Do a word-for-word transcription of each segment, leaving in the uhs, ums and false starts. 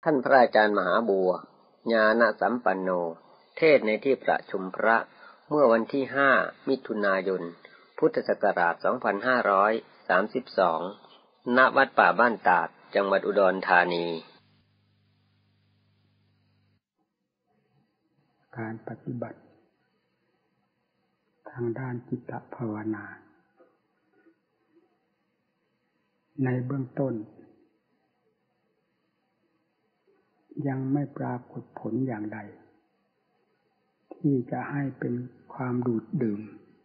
ท่านพระอาจารย์มหาบัวญาณสัมปันโนเทศในที่ประชุมพระเมื่อวันที่ห้ามิถุนายนพุทธศักราชสองพันห้าร้อยสามสิบสองณวัดป่าบ้านตาดจังหวัดอุดรธานีการปฏิบัติทางด้านจิตภาวนาในเบื้องต้นยังไม่ปรากฏผลอย่างใดที่จะให้เป็นความดูดดื่ม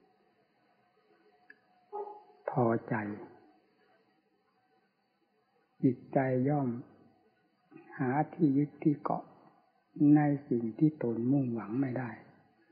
พอใจจิตใจย่อมหาที่ยึดที่เกาะในสิ่งที่ตนมุ่งหวังไม่ได้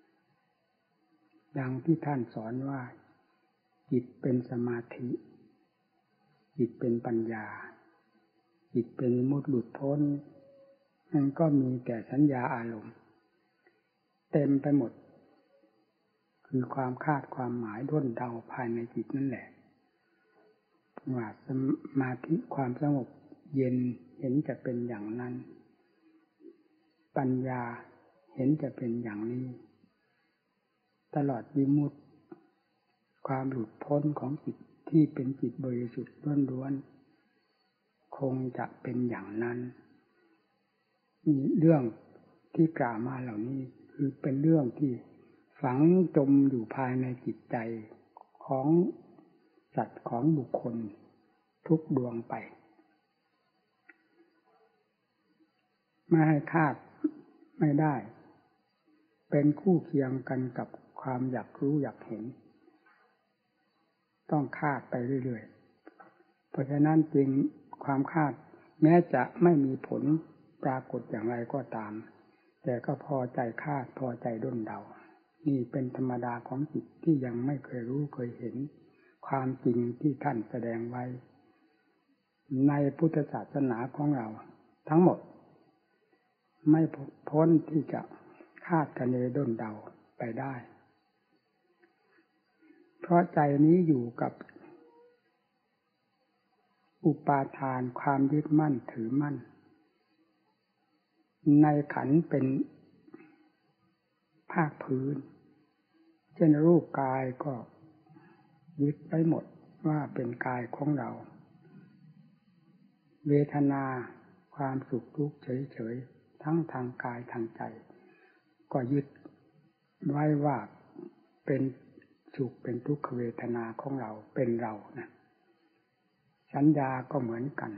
ดังที่ท่านสอนว่าจิตเป็นสมาธิจิตเป็นปัญญาจิตเป็นวิมุตติหลุดพ้นมันก็มีแต่สัญญาอารมณ์เต็มไปหมดคือความคาดความหมายด้นเดาภายในจิตนั่นแหละว่าสมาธิความสงบเย็นเห็นจะเป็นอย่างนั้นปัญญาเห็นจะเป็นอย่างนี้ตลอดวิมุตติความหลุดพ้นของจิตที่เป็นจิตบริสุทธิ์ล้วนๆคงจะเป็นอย่างนั้นมีเรื่องที่กล่าวมาเหล่านี้คือเป็นเรื่องที่ฝังจมอยู่ภายในจิตใจของสัตว์ของบุคคลทุกดวงไปไม่ให้คาดไม่ได้เป็นคู่เคียงกันกับความอยากรู้อยากเห็นต้องคาดไปเรื่อยๆเพราะฉะนั้นจึงความคาดแม้จะไม่มีผลปรากฏอย่างไรก็ตามแต่ก็พอใจคาดพอใจด้นเดานี่เป็นธรรมดาของจิตที่ยังไม่เคยรู้เคยเห็นความจริงที่ท่านแสดงไว้ในพุทธศาสนาของเราทั้งหมดไม่พ้นที่จะคาดคะเนด้นเดาไปได้เพราะใจนี้อยู่กับอุปาทานความยึดมั่นถือมั่นในขันธ์เป็นภาคพื้นเช่นรูปกายก็ยึดไปหมดว่าเป็นกายของเราเวทนาความสุขทุกข์เฉยๆทั้งทางกายทางใจก็ยึดไว้ว่าเป็นสุขเป็นทุกขเวทนาของเราเป็นเรานะสัญญาก็เหมือนกัน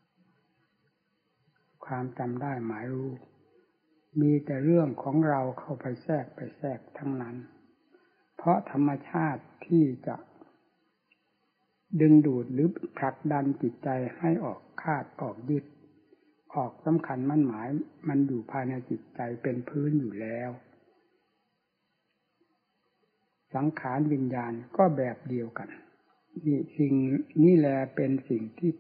ความจำได้หมายรู้มีแต่เรื่องของเราเข้าไปแทรกไปแทรกทั้งนั้นเพราะธรรมชาติที่จะดึงดูดหรือผลักดันจิตใจให้ออกคาดออกยึดออกสำคัญมั่นหมายมันอยู่ภายในจิตใจเป็นพื้นอยู่แล้วสังขารวิญญาณก็แบบเดียวกันนี่สิ่งนี่แหละเป็นสิ่งที่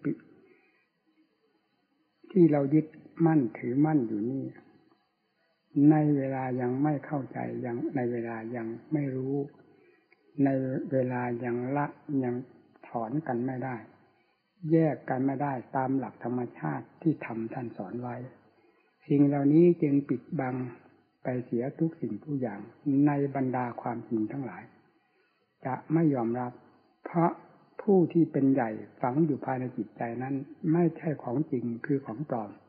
ที่เรายึดมั่นถือมั่นอยู่นี่ในเวลายังไม่เข้าใจยังในเวลายังไม่รู้ในเวลายังละยังถอนกันไม่ได้แยกกันไม่ได้ตามหลักธรรมชาติที่ธรรมท่านสอนไว้สิ่งเหล่านี้จึงปิดบังไปเสียทุกสิ่งทุกอย่างในบรรดาความจริงทั้งหลายจะไม่ยอมรับเพราะผู้ที่เป็นใหญ่ฝังอยู่ภายในจิตใจนั้นไม่ใช่ของจริงคือของปลอม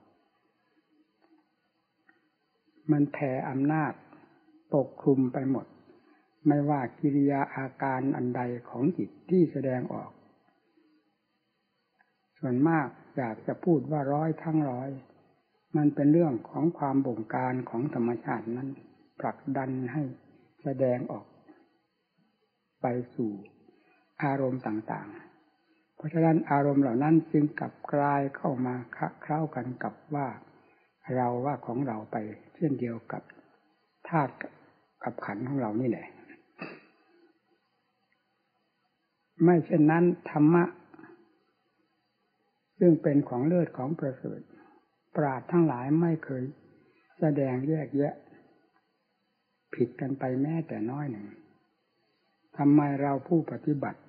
มันแผ่อำนาจปกคลุมไปหมดไม่ว่ากิริยาอาการอันใดของจิตที่แสดงออกส่วนมากอยากจะพูดว่าร้อยทั้งร้อยมันเป็นเรื่องของความบงการของธรรมชาตินั้นผลักดันให้แสดงออกไปสู่อารมณ์ต่างๆเพราะฉะนั้นอารมณ์เหล่านั้นจึงกลับกลายเข้ามาคะเคล้ากันกับว่าเราว่าของเราไปเช่นเดียวกับธาตุกับขันธ์ของเรานี่แหละไม่เช่นนั้นธรรมะซึ่งเป็นของเลิศของประเสริฐปราชญ์ทั้งหลายไม่เคยแสดงแยกแยะผิดกันไปแม้แต่น้อยหนึ่งทำไมเราผู้ปฏิบัติ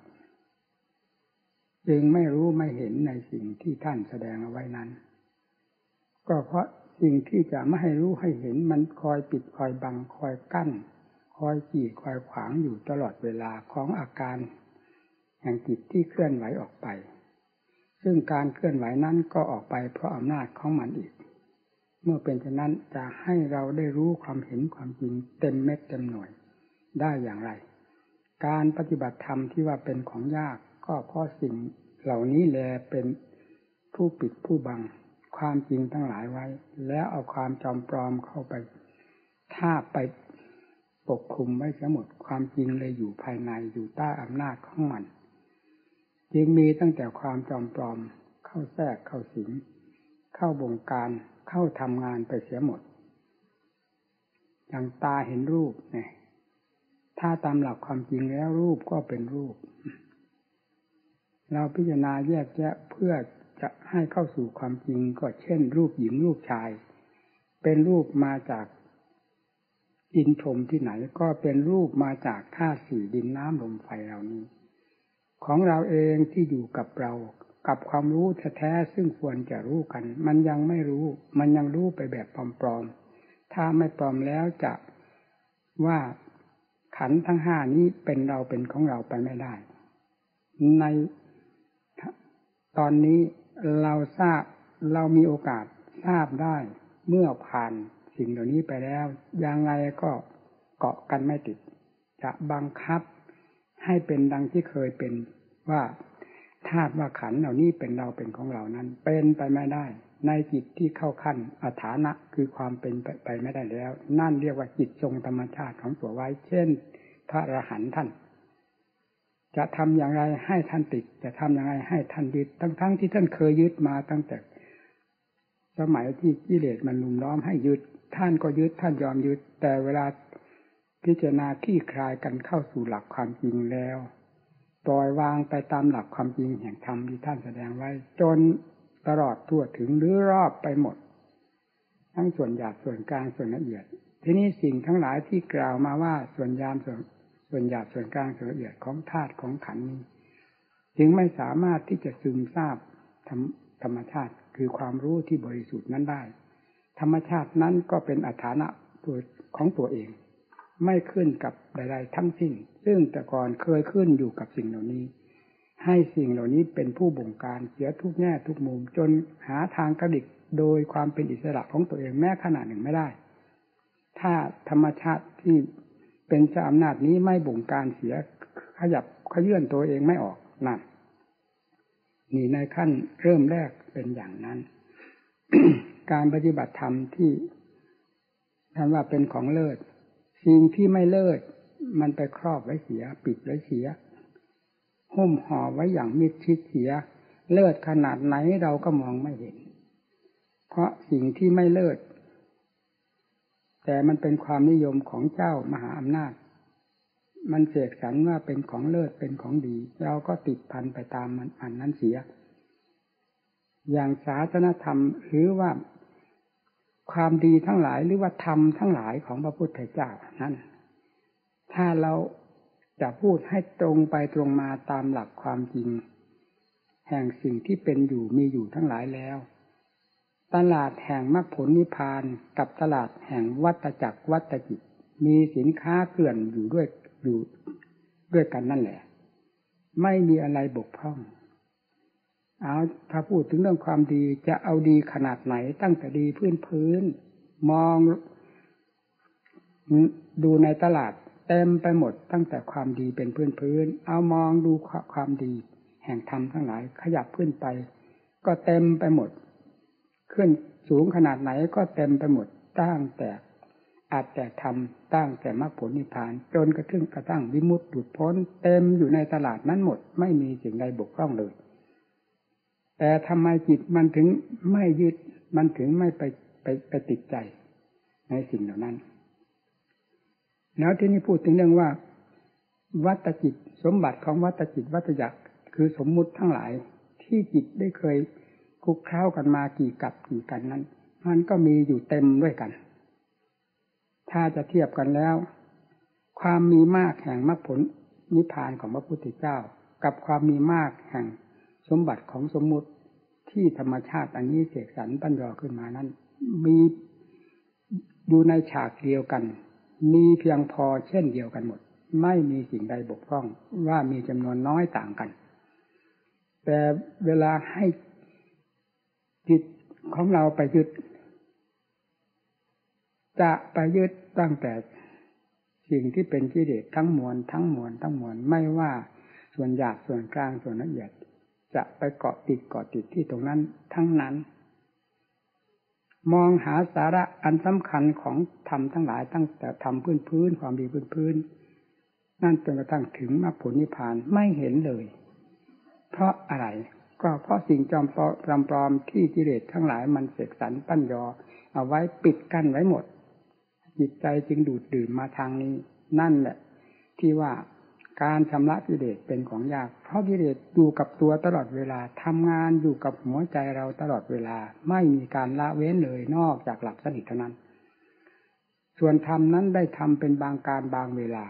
จึงไม่รู้ไม่เห็นในสิ่งที่ท่านแสดงเอาไว้นั้น ก็ก็เพราะสิ่งที่จะไม่ให้รู้ให้เห็นมันคอยปิดคอยบังคอยกั้นคอยกีดคอยขวางอยู่ตลอดเวลาของอาการแห่งจิตที่เคลื่อนไหวออกไปซึ่งการเคลื่อนไหวนั้นก็ออกไปเพราะอำนาจของมันอีกเมื่อเป็นเช่นนั้นจะให้เราได้รู้ความเห็นความจริงเต็มเม็ดเต็มหน่วยได้อย่างไรการปฏิบัติธรรมที่ว่าเป็นของยากก็เพราะสิ่งเหล่านี้แลเป็นผู้ปิดผู้บังความจริงทั้งหลายไว้แล้วเอาความจอมปลอมเข้าไปทาบไปปกคลุมไว้ทั้งหมดความจริงเลยอยู่ภายในอยู่ใต้อำนาจของมันจึงมีตั้งแต่ความจอมปลอมเข้าแทรกเข้าสิงเข้าบงการเข้าทำงานไปเสียหมดอย่างตาเห็นรูปเนี่ยถ้าตามหลักความจริงแล้วรูปก็เป็นรูปเราพิจารณาแยกแยะเพื่อจะให้เข้าสู่ความจริงก็เช่นรูปหญิงรูปชายเป็นรูปมาจากดินพรมที่ไหนก็เป็นรูปมาจากธาตุสี่ดินน้ำลมไฟเหล่านี้ของเราเองที่อยู่กับเรากับความรู้แท้ๆซึ่งควรจะรู้กันมันยังไม่รู้มันยังรู้ไปแบบปลอมๆถ้าไม่ปลอมแล้วจะว่าขันธ์ทั้งห้านี้เป็นเราเป็นของเราไปไม่ได้ในตอนนี้เราทราบเรามีโอกาสทราบได้เมื่อผ่านสิ่งเหล่านี้ไปแล้วยังไงก็เกาะกันไม่ติดจะบังคับให้เป็นดังที่เคยเป็นว่าธาตุว่าขันธ์เหล่านี้เป็นเราเป็นของเรานั้นเป็นไปไม่ได้ในจิตที่เข้าขั้นอฐานะคือความเป็นไปไม่ได้แล้วนั่นเรียกว่าจิตทรงธรรมชาติของตัวไว้เช่นพระอรหันต์ท่านจะทำอย่างไรให้ท่านติดจะทำอย่างไรให้ท่านยึดทั้งๆที่ท่านเคยยึดมาตั้งแต่สมัยที่กิเลสมันลุมล้อมให้ยึดท่านก็ยึดท่านยอมยึดแต่เวลาพิจารณาคลี่คลายกันเข้าสู่หลักความจริงแล้วปล่อยวางไปตามหลักความจริงแห่งธรรมที่ท่านแสดงไว้จนตลอดทั่วถึงหรือรอบไปหมดทั้งส่วนหยาบส่วนกลางส่วนละเอียดทีนี้สิ่งทั้งหลายที่กล่าวมาว่าส่วนยามส่วนส่วนหยาบส่วนกลางส่วนละเอียดของธาตุของขันธ์นี้จึงไม่สามารถที่จะซึมซาบธรรมชาติคือความรู้ที่บริสุทธิ์นั้นได้ธรรมชาตินั้นก็เป็นอฐานะตัวของตัวเองไม่ขึ้นกับใดๆทั้งสิ้นซึ่งแต่ก่อนเคยขึ้นอยู่กับสิ่งเหล่านี้ให้สิ่งเหล่านี้เป็นผู้บงการเสียทุกแง่ทุกมุมจนหาทางกระดิกโดยความเป็นอิสระของตัวเองแม้ขนาดหนึ่งไม่ได้ถ้าธรรมชาติที่เป็นเจ้าอำนาจนี้ไม่บงการเสียขยับขยื่นตัวเองไม่ออกนั่นนี่ในขั้นเริ่มแรกเป็นอย่างนั้น การปฏิบัติธรรมที่ท่านว่าเป็นของเลิศสิ่งที่ไม่เลิศมันไปครอบไว้เสียปิดไว้เสียหุ้มห่อไว้อย่างมิดชิดเสียเลิศขนาดไหนเราก็มองไม่เห็นเพราะสิ่งที่ไม่เลิศแต่มันเป็นความนิยมของเจ้ามหาอำนาจมันเสกสรรว่าเป็นของเลิศเป็นของดีเราก็ติดพันไปตามมันอันนั้นเสียอย่างศาสนธรรมหรือว่าความดีทั้งหลายหรือว่าธรรมทั้งหลายของพระพุทธเจ้านั้นถ้าเราจะพูดให้ตรงไปตรงมาตามหลักความจริงแห่งสิ่งที่เป็นอยู่มีอยู่ทั้งหลายแล้วตลาดแห่งมรรคผลนิพพานกับตลาดแห่งวัฏจักรวัฏจิตมีสินค้าเกลื่อนอยู่ด้วยอยู่ด้วยกันนั่นแหละไม่มีอะไรบกพร่องเอาถ้าพูดถึงเรื่องความดีจะเอาดีขนาดไหนตั้งแต่ดีพื้นพื้นมองดูในตลาดเต็มไปหมดตั้งแต่ความดีเป็นพื้นพื้นเอามองดูความดีแห่งธรรมทั้งหลายขยับขึ้นไปก็เต็มไปหมดขึ้นสูงขนาดไหนก็เต็มไปหมดตั้งแต่อาจแต่ทำตั้งแต่มรรคผลนิพพานจนกระทั่งกระทั่งวิมุตติหลุดพ้นเต็มอยู่ในตลาดนั้นหมดไม่มีสิ่งใดบกพร่องเลยแต่ทำไมจิตมันถึงไม่ยึดมันถึงไม่ไปไปไปติดใจในสิ่งเหล่านั้นแล้วที่นี่พูดถึงเรื่องว่าวัฏจิตสมบัติของวัฏจิตวัฏจักรคือสมมุติทั้งหลายที่จิตได้เคยคลุกเคล้ากันมากี่กับกี่กันนั้นมันก็มีอยู่เต็มด้วยกันถ้าจะเทียบกันแล้วความมีมากแห่งมรรคผลนิพพานของพระพุทธเจ้ากับความมีมากแห่งสมบัติของสมมุติที่ธรรมชาติอันนี้เสกสรรปั้นยอขึ้นมานั้นมีอยู่ในฉากเดียวกันมีเพียงพอเช่นเดียวกันหมดไม่มีสิ่งใดบกพร่องว่ามีจำนวนน้อยต่างกันแต่เวลาให้จิตของเราไปยึดจะไปยึดตั้งแต่สิ่งที่เป็นกิเลสทั้งมวลทั้งมวลทั้งมวลไม่ว่าส่วนหยาบส่วนกลางส่วนละเอียดจะไปเกาะติดเกาะติดที่ตรงนั้นทั้งนั้นมองหาสาระอันสำคัญของธรรมทั้งหลายตั้งแต่ธรรมพื้นพื้นความดีพื้นพื้นนั่นจนกระทั่งถึงมรรคผลนิพพานไม่เห็นเลยเพราะอะไรก็เพราะสิ่งจอมปลอมที่กิเลสทั้งหลายมันเสกสรรปั้นยอเอาไว้ปิดกั้นไว้หมดจิตใจจึงดูดดื่มมาทางนี้นั่นแหละที่ว่าการชำระกิเลสเป็นของยากเพราะกิเลสอยู่กับตัวตลอดเวลาทำงานอยู่กับหัวใจเราตลอดเวลาไม่มีการละเว้นเลยนอกจากหลับสนิทเท่านั้นส่วนธรรมนั้นได้ทำเป็นบางการบางเวลา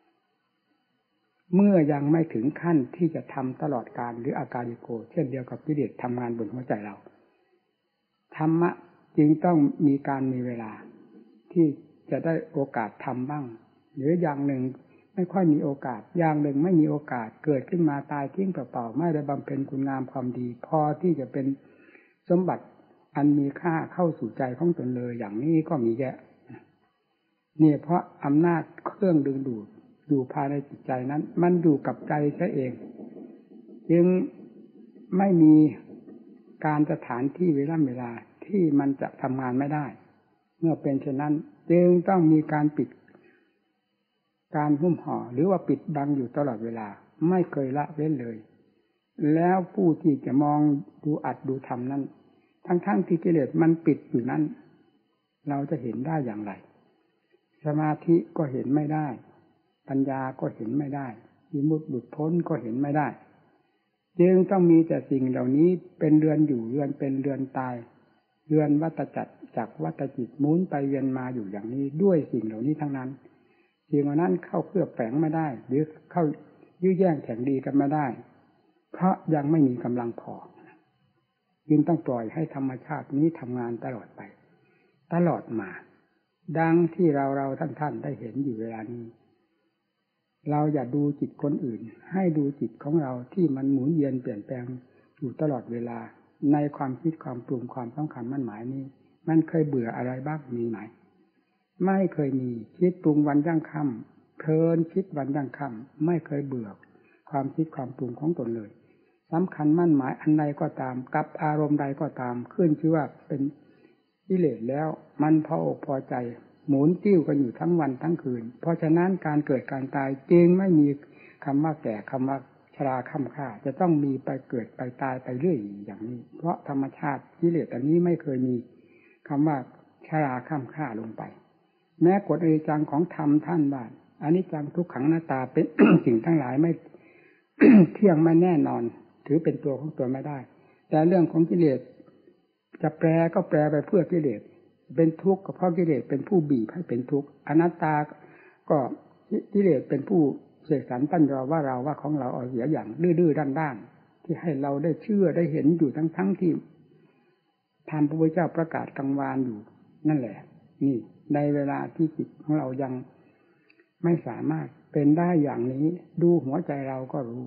เมื่อยังไม่ถึงขั้นที่จะทำตลอดการหรืออาการิโกเช่นเดียวกับกิเลสทำงานบนหัวใจเราธรรมะจึงต้องมีการมีเวลาที่จะได้โอกาสทำบ้างหรืออย่างหนึ่งไม่ค่อยมีโอกาสอย่างหนึ่งไม่มีโอกาสเกิดขึ้นมาตายทิ้งเปล่าๆไม่ได้บำเพ็ญคุณงามความดีพอที่จะเป็นสมบัติอันมีค่าเข้าสู่ใจของตนเลยอย่างนี้ก็มีแยะนี่เพราะอำนาจเครื่องดึงดูดอยู่ภายในจิตใจนั้นมันอยู่กับใจซะเองจึงไม่มีการสถานที่เวลาเวลาที่มันจะทำงานไม่ได้เมื่อเป็นเช่นนั้นจึงต้องมีการปิดการหุ้มห่อหรือว่าปิดบังอยู่ตลอดเวลาไม่เคยละเว้นเลยแล้วผู้ที่จะมองดูอัดดูทำนั้นทั้งๆที่กิเลสมันปิดอยู่นั้นเราจะเห็นได้อย่างไรสมาธิก็เห็นไม่ได้ปัญญาก็เห็นไม่ได้วิมุตติหลุดพ้นก็เห็นไม่ได้จึงต้องมีแต่สิ่งเหล่านี้เป็นเรือนอยู่เรือนเป็นเรือนตายเรือนวัฏจักรจากวัฏจิตหมุนไปเวียนมาอยู่อย่างนี้ด้วยสิ่งเหล่านี้ทั้งนั้นสิ่งเหล่านั้นเข้าเคลือบแฝงไม่ได้หรือเข้ายื้อแย่งแข่งดีกันไม่ได้เพราะยังไม่มีกำลังพอจึงต้องปล่อยให้ธรรมชาตินี้ทำงานตลอดไปตลอดมาดังที่เราเราท่านท่านได้เห็นอยู่เวลานี้เราอย่าดูจิตคนอื่นให้ดูจิตของเราที่มันหมุนเวียนเปลี่ยนแปลงอยู่ตลอดเวลาในความคิดความปรุงความสำคัญมั่นหมายนี้มันเคยเบื่ออะไรบ้างมีไหมไม่เคยมีคิดปรุงวันยั่งค่ำเพลินคิดวันยั่งค่ำไม่เคยเบื่อความคิดความปรุงของตนเลยสำคัญมั่นหมายอันใดก็ตามกับอารมณ์ใดก็ตามขึ้นชื่อว่าเป็นกิเลสแล้วมันพออกพอใจหมุนติ้วกันอยู่ทั้งวันทั้งคืนเพราะฉะนั้นการเกิดการตายจึงไม่มีคำว่าแก่คำว่าชราค่ำค่าจะต้องมีไปเกิดไปตายไปเรื่อยอย่างนี้เพราะธรรมชาติกิเลสอันนี้ไม่เคยมีคำว่าชราค่ำค่าลงไปแม้กฎอนิจจังของธรรมท่านว่าอนิจจังทุกขังอนัตตาเป็น สิ่งทั้งหลายไม่ เที่ยงไม่แน่นอนถือเป็นตัวของตัวไม่ได้แต่เรื่องของกิเลสจะแปลก็แปลไปเพื่อกิเลสเป็นทุกข์ก็เพราะกิเลสเป็นผู้บีบให้เป็นทุกข์อนัตตาก็กิเลสเป็นผู้เสกสรรปั้นยอว่าเราว่าของเราเอาเสียอย่างดื้อๆด้านๆที่ให้เราได้เชื่อได้เห็นอยู่ทั้งๆที่ธรรมพระพุทธเจ้าประกาศกังวานอยู่นั่นแหละนี่ในเวลาที่จิตของเรายังไม่สามารถเป็นได้อย่างนี้ดูหัวใจเราก็รู้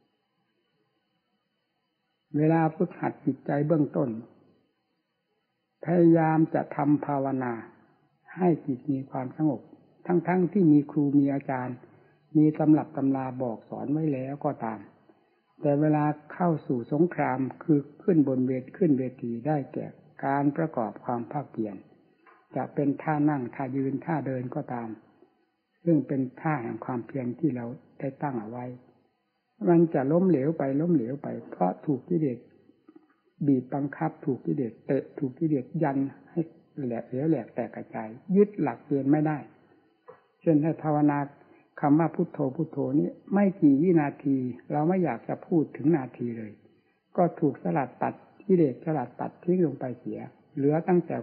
เวลาฝึกหัดจิตใจเบื้องต้นพยายามจะทำภาวนาให้จิตมีความสงบทั้งๆ ท, ที่มีครูมีอาจารย์มีตำรับตำราบอกสอนไว้แล้วก็ตามแต่เวลาเข้าสู่สงครามคือขึ้นบนเวทีขึ้นเวทีได้แก่การประกอบความภาคเพียรจะเป็นท่านั่งท่ายืนท่าเดินก็ตามซึ่งเป็นท่าแห่งความเพียรที่เราได้ตั้งเอาไว้มันจะล้มเหลวไปล้มเหลวไปเพราะถูกกิเลสบีบบังคับถูกกิเลสเตะถูกกิเลสยันให้แหลกเหลวแหลกแตกกระจายยึดหลักเกณฑ์ไม่ได้เช่นให้ภาวนาคำว่าพุทโธพุทโธนี้ไม่กี่วินาทีเราไม่อยากจะพูดถึงนาทีเลยก็ถูกสลัดตัดกิเลสสลัดตัดทิ้งลงไปเสียเหลือตั้งแต่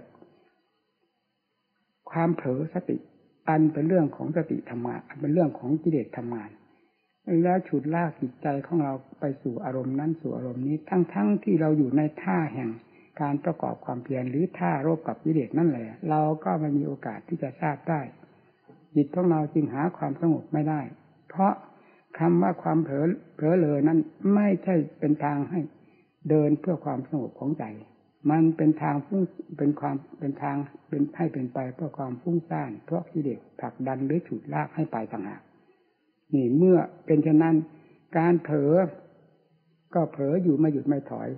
ความเผลอสติอันเป็นเรื่องของสติทำงานอันเป็นเรื่องของกิเลสทำงานแล้วฉุดลากจิตใจของเราไปสู่อารมณ์นั้นสู่อารมณ์นี้ทั้งๆ ที่เราอยู่ในท่าแห่งการประกอบความเพียรหรือท่ารบกับกิเลสนั่นแหละเราก็ไม่มีโอกาสที่จะทราบได้จิตของเราจึงหาความสงบไม่ได้เพราะคำว่าความเผลอเผลอเลยนั้นไม่ใช่เป็นทางให้เดินเพื่อความสงบของใจมันเป็นทางฟุ้งเป็นความเป็นทางเป็นให้เป็นไปเพื่อความฟุ้งซ่านเพราะกิเลสผลักดันหรือฉุดลากให้ไปต่างหากนี่เมื่อเป็นเช่นนั้นการเผลอก็เผลออยู่ไม่หยุดไม่ถอย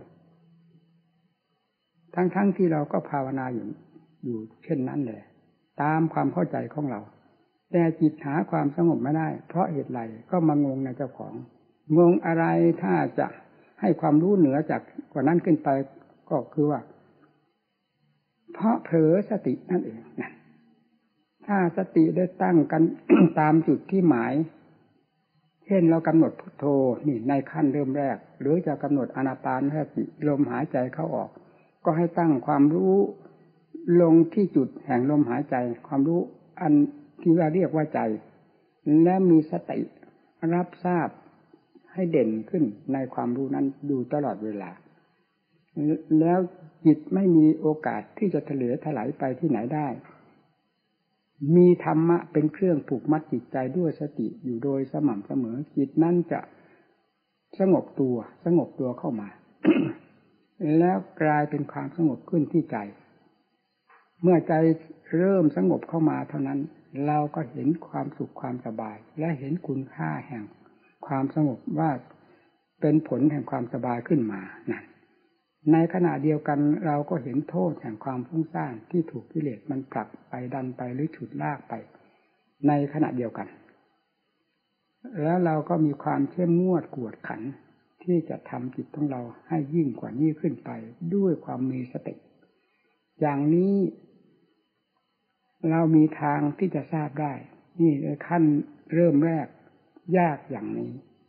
ทั้งๆ ท, ที่เราก็ภาวนาอยู่อยู่เช่นนั้นแหละตามความเข้าใจของเราแต่จิตหาความสงบไม่ได้เพราะเหตุไรก็มางงในเจ้าของงงอะไรถ้าจะให้ความรู้เหนือจากกว่านั้นขึ้นไปก็คือว่าเพราะเผลอสตินั่นเองนะถ้าสติได้ตั้งกัน ตามจุดที่หมายเช่นเรากำหนดพุทโธนี่ในขั้นเริ่มแรกหรือจะกำหนดอานาปานสติลมหายใจเข้าออกก็ให้ตั้งความรู้ลงที่จุดแห่งลมหายใจความรู้อันที่ว่าเรียกว่าใจและมีสติรับทราบให้เด่นขึ้นในความรู้นั้นดูตลอดเวลาแล้วจิตไม่มีโอกาสที่จะทะเลถลายไปที่ไหนได้มีธรรมะเป็นเครื่องผูกมัดจิตใจด้วยสติอยู่โดยสม่ำเสมอจิตนั้นจะสงบตัวสงบตัวเข้ามา แล้วกลายเป็นความสงบขึ้นที่ใจเมื่อใจเริ่มสงบเข้ามาเท่านั้นเราก็เห็นความสุขความสบายและเห็นคุณค่าแห่งความสงบว่าเป็นผลแห่งความสบายขึ้นมานั่นในขณะเดียวกันเราก็เห็นโทษแห่งความฟุ้งซ่านที่ถูกกิเลสมันผลักไปดันไปหรือฉุดลากไปในขณะเดียวกันแล้วเราก็มีความเข้มงวดกวดขันที่จะทำจิตของเราให้ยิ่งกว่านี้ขึ้นไปด้วยความมีสติอย่างนี้เรามีทางที่จะทราบได้นี่ขั้นเริ่มแรกยากอย่างนี้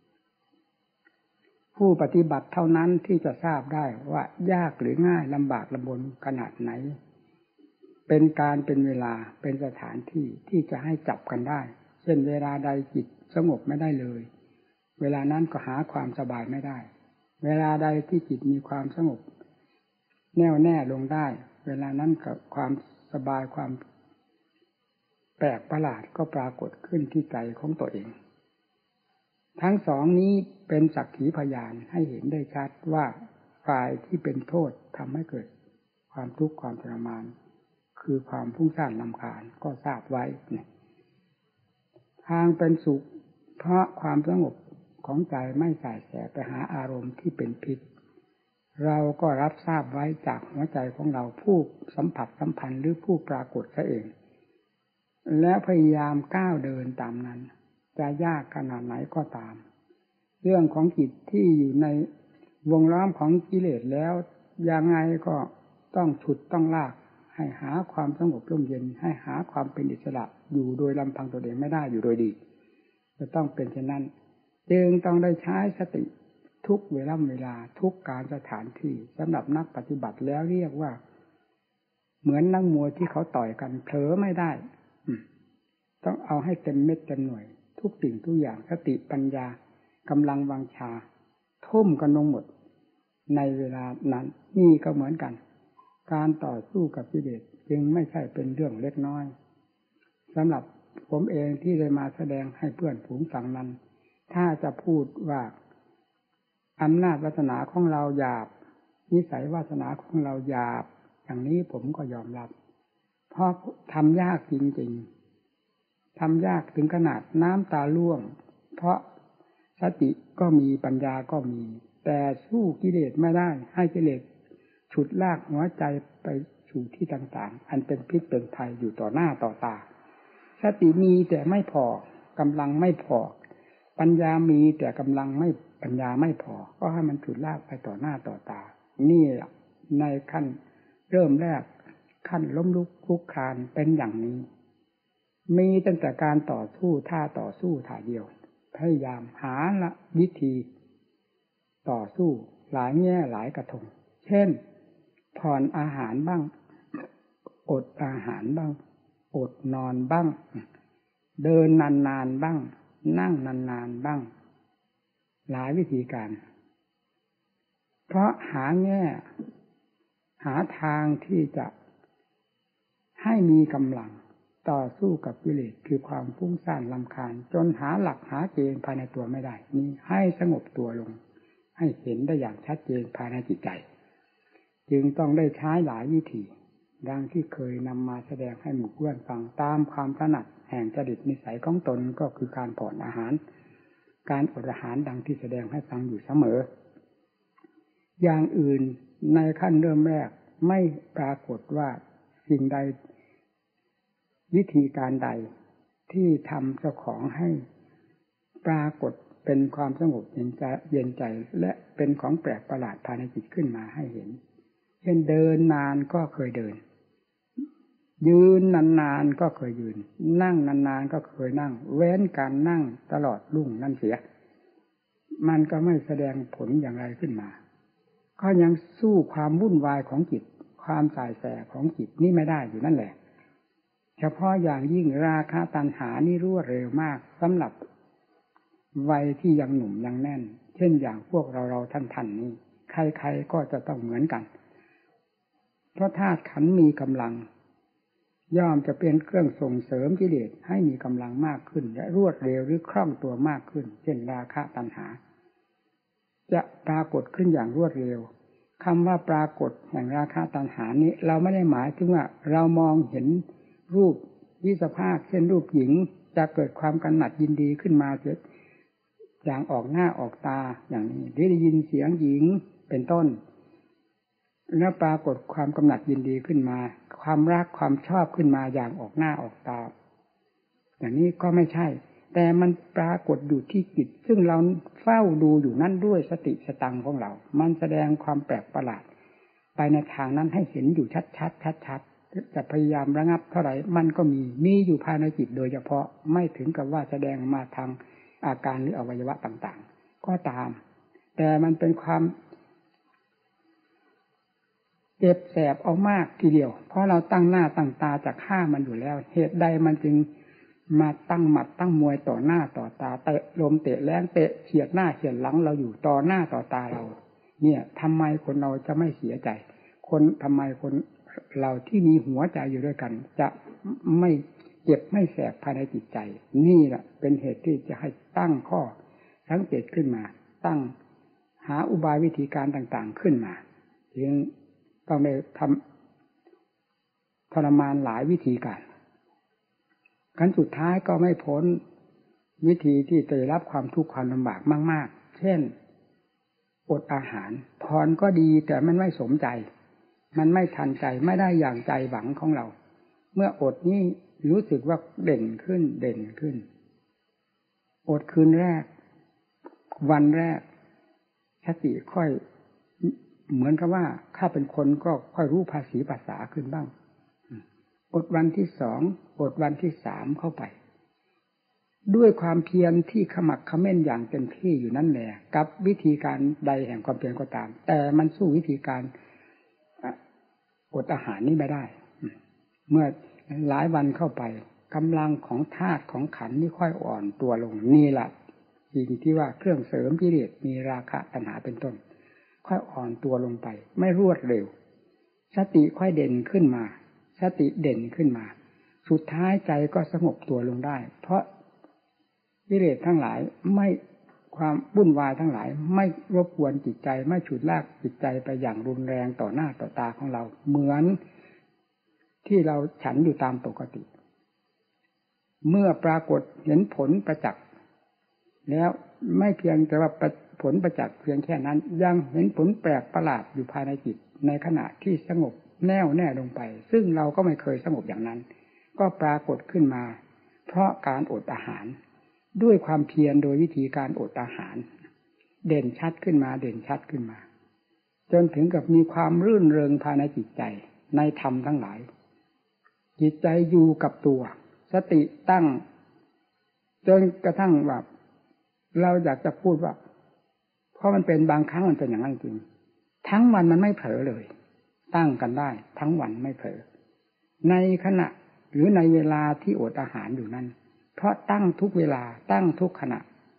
ผู้ปฏิบัติเท่านั้นที่จะทราบได้ว่ายากหรือง่ายลำบากลำบนขนาดไหนเป็นการเป็นเวลาเป็นสถานที่ที่จะให้จับกันได้เช่นเวลาใดจิตสงบไม่ได้เลยเวลานั้นก็หาความสบายไม่ได้เวลาใดที่จิตมีความสงบแน่วแน่ลงได้เวลานั้นกับความสบายความแปลกประหลาดก็ปรากฏขึ้นที่ใจของตัวเองทั้งสองนี้เป็นสักขีพยานให้เห็นได้ชัดว่าฝ่ายที่เป็นโทษทำให้เกิดความทุกข์ความทรมานคือความฟุ้งซ่านรำคาญก็ทราบไว้ทางเป็นสุขเพราะความสงบของใจไม่ส่ายแสไปหาอารมณ์ที่เป็นพิษเราก็รับทราบไว้จากหัวใจของเราผู้สัมผัสสัมพันธ์หรือผู้ปรากฏซะเองแล้วพยายามก้าวเดินตามนั้นจะยากขนาดไหนก็ตามเรื่องของจิตที่อยู่ในวงล้อมของกิเลสแล้วยังไงก็ต้องฉุดต้องลากให้หาความสงบร่มเย็นให้หาความเป็นอิสระอยู่โดยลำพังตัวเองไม่ได้อยู่โดยดีจะต้องเป็นเช่นนั้นจึงต้องได้ใช้สติทุกเวลาเวลาทุกการสถานที่สำหรับนักปฏิบัติแล้วเรียกว่าเหมือนนักมวยที่เขาต่อยกันเผลอไม่ได้ต้องเอาให้เต็มเม็ดเต็มหน่วยทุกสิ่งทุกอย่างสติปัญญากำลังวังชาทุ่มกันลงหมดในเวลานั้นนี่ก็เหมือนกันการต่อสู้กับกิเลสจึงไม่ใช่เป็นเรื่องเล็กน้อยสำหรับผมเองที่ได้มาแสดงให้เพื่อนฝูงฟังนั้นถ้าจะพูดว่าอำนาจวาสนาของเราหยาบนิสัยวาสนาของเราหยาบอย่างนี้ผมก็ยอมรับเพราะทำยากจริงๆทำยากถึงขนาดน้ำตาร่วงเพราะสติก็มีปัญญาก็มีแต่สู้กิเลสไม่ได้ให้กิเลสฉุดลากหัวใจไปสู่ที่ต่างๆอันเป็นพิษเป็นภัยอยู่ต่อหน้าต่อตาสติมีแต่ไม่พอกำลังไม่พอปัญญามีแต่กำลังไม่ปัญญาไม่พอก็ให้มันฉุดลากไปต่อหน้าต่อตานี่ในขั้นเริ่มแรกขั้นล้มลุกคลุกคลานเป็นอย่างนี้มีตั้งแต่การต่อสู้ท่าต่อสู้ท่าเดียวพยายามหาละวิธีต่อสู้หลายแง่หลายกระทงเช่นผ่อนอาหารบ้างอดอาหารบ้างอดนอนบ้างเดินนานๆบ้างนั่งนานๆบ้างหลายวิธีการเพราะหาแง่หาทางที่จะให้มีกำลังต่อสู้กับกิเลสคือความฟุ้งซ่านรำคาญจนหาหลักหาเกณฑ์ภายในตัวไม่ได้นี้ให้สงบตัวลงให้เห็นได้อย่างชัดเจนภายในจิตใจจึงต้องได้ใช้หลายวิธีดังที่เคยนำมาแสดงให้หมู่เพื่อนฟังตามความถนัดแห่งจริตนิสัยของตนก็คือการผ่อนอาหารการอดอาหารดังที่แสดงให้ฟังอยู่เสมออย่างอื่นในขั้นเริ่มแรกไม่ปรากฏว่าสิ่งใดวิธีการใดที่ทำเจ้าของให้ปรากฏเป็นความสงบเย็นใจเย็นใจและเป็นของแปลกประหลาดภายในจิตขึ้นมาให้เห็นเช่นเดินนานก็เคยเดินยืนนานๆก็เคยยืนนั่งนานๆก็เคยนั่งเว้นการนั่งตลอดรุ่งนั่นเสียมันก็ไม่แสดงผลอย่างไรขึ้นมาก็ยังสู้ความวุ่นวายของจิตความสายแสของจิตนี่ไม่ได้อยู่นั่นแหละเฉพาะอย่างยิ่งราคะตัณหานี่รวดเร็วมากสำหรับวัยที่ยังหนุ่มยังแน่นเช่นอย่างพวกเราเราท่านท่านนี้ใครๆก็จะต้องเหมือนกันเพราะธาตุขันธ์มีกำลังย่อมจะเป็นเครื่องส่งเสริมกิเลสให้มีกำลังมากขึ้นและรวดเร็วหรือคล่องตัวมากขึ้นเช่นราคะตัณหาจะปรากฏขึ้นอย่างรวดเร็วคำว่าปรากฏแห่งราคะตัณหานี้เราไม่ได้หมายถึงว่าเรามองเห็นรูปวิสภาคเช่นรูปหญิงจะเกิดความกำหนัดยินดีขึ้นมาเสียอย่างออกหน้าออกตาอย่างนี้หรือได้ยินเสียงหญิงเป็นต้นแล้วปรากฏความกำหนัดยินดีขึ้นมาความรักความชอบขึ้นมาอย่างออกหน้าออกตาอย่างนี้ก็ไม่ใช่แต่มันปรากฏอยู่ที่จิตซึ่งเราเฝ้าดูอยู่นั่นด้วยสติสตังของเรามันแสดงความแปลกประหลาดไปในทางนั้นให้เห็นอยู่ชัดๆชัดๆจะพยายามระงับเท่าไหร่มันก็มีมีอยู่ภายในจิตโดยเฉพาะไม่ถึงกับว่าแสดงมาทางอาการหรืออวัยวะต่างๆก็ตามแต่มันเป็นความเจ็บแสบเอามากทีเดียวเพราะเราตั้งหน้าตั้งตาจะฆ่ามันอยู่แล้วเหตุใดมันจึงมาตั้งหมัดตั้งมวยต่อหน้าต่อตาเตะลมเตะแรงเตะเฉียดหน้าเฉียดหลังเราอยู่ต่อหน้าต่อตาเราเนี่ยทำไมคนเราจะไม่เสียใจคนทำไมคนเราที่มีหัวใจอยู่ด้วยกันจะไม่เจ็บไม่แสบภายในจิตใจนี่แหละเป็นเหตุที่จะให้ตั้งข้อสังเกตขึ้นมาตั้งหาอุบายวิธีการต่างๆขึ้นมาจึงต้องได้ทำทรมานหลายวิธีการขั้นสุดท้ายก็ไม่พ้นวิธีที่จะได้รับความทุกข์ความลำบากมากๆเช่นอดอาหารพรก็ดีแต่มันไม่สมใจมันไม่ทันใจไม่ได้อย่างใจหวังของเราเมื่ออดนี้รู้สึกว่าเด่นขึ้นเด่นขึ้นอดคืนแรกวันแรกสติค่อยเหมือนกับว่าถ้าเป็นคนก็ค่อยรู้ภาษีภาษาขึ้นบ้างอดวันที่สองอดวันที่สามเข้าไปด้วยความเพียรที่ขมักเขม้นอย่างเต็มที่อยู่นั่นแหละกับวิธีการใดแห่งความเพียรก็ตามแต่มันสู้วิธีการอดอาหารนี้ไม่ได้เมื่อหลายวันเข้าไปกำลังของธาตุของขันธ์นี่ค่อยอ่อนตัวลงนี่แหละสิ่งที่ว่าเครื่องเสริมกิเลสมีราคะตัณหาเป็นต้นค่อยอ่อนตัวลงไปไม่รวดเร็วสติค่อยเด่นขึ้นมาสติเด่นขึ้นมาสุดท้ายใจก็สงบตัวลงได้เพราะกิเลสทั้งหลายไม่ความวุ่นวายทั้งหลายไม่รบกวนจิตใจไม่ฉุดลากจิตใจไปอย่างรุนแรงต่อหน้าต่อตาของเราเหมือนที่เราฉันอยู่ตามปกติเมื่อปรากฏเห็นผลประจักษ์แล้วไม่เพียงแต่ว่าผลประจักษ์เพียงแค่นั้นยังเห็นผลแปลกประหลาดอยู่ภายในจิตในขณะที่สงบแน่วแน่ลงไปซึ่งเราก็ไม่เคยสงบอย่างนั้นก็ปรากฏขึ้นมาเพราะการอดอาหารด้วยความเพียรโดยวิธีการอดอาหารเด่นชัดขึ้นมาเด่นชัดขึ้นมาจนถึงกับมีความรื่นเริงภายในจิตใจในธรรมทั้งหลายจิตใจอยู่กับตัวสติตั้งจนกระทั่งว่าเราอยากจะพูดว่าเพราะมันเป็นบางครั้งมันเป็นอย่างนั้นจริงทั้งวันมันไม่เผลอเลยตั้งกันได้ทั้งวันไม่เผลอในขณะหรือในเวลาที่อดอาหารอยู่นั้นเพราะตั้งทุกเวลาตั้งทุกขณะ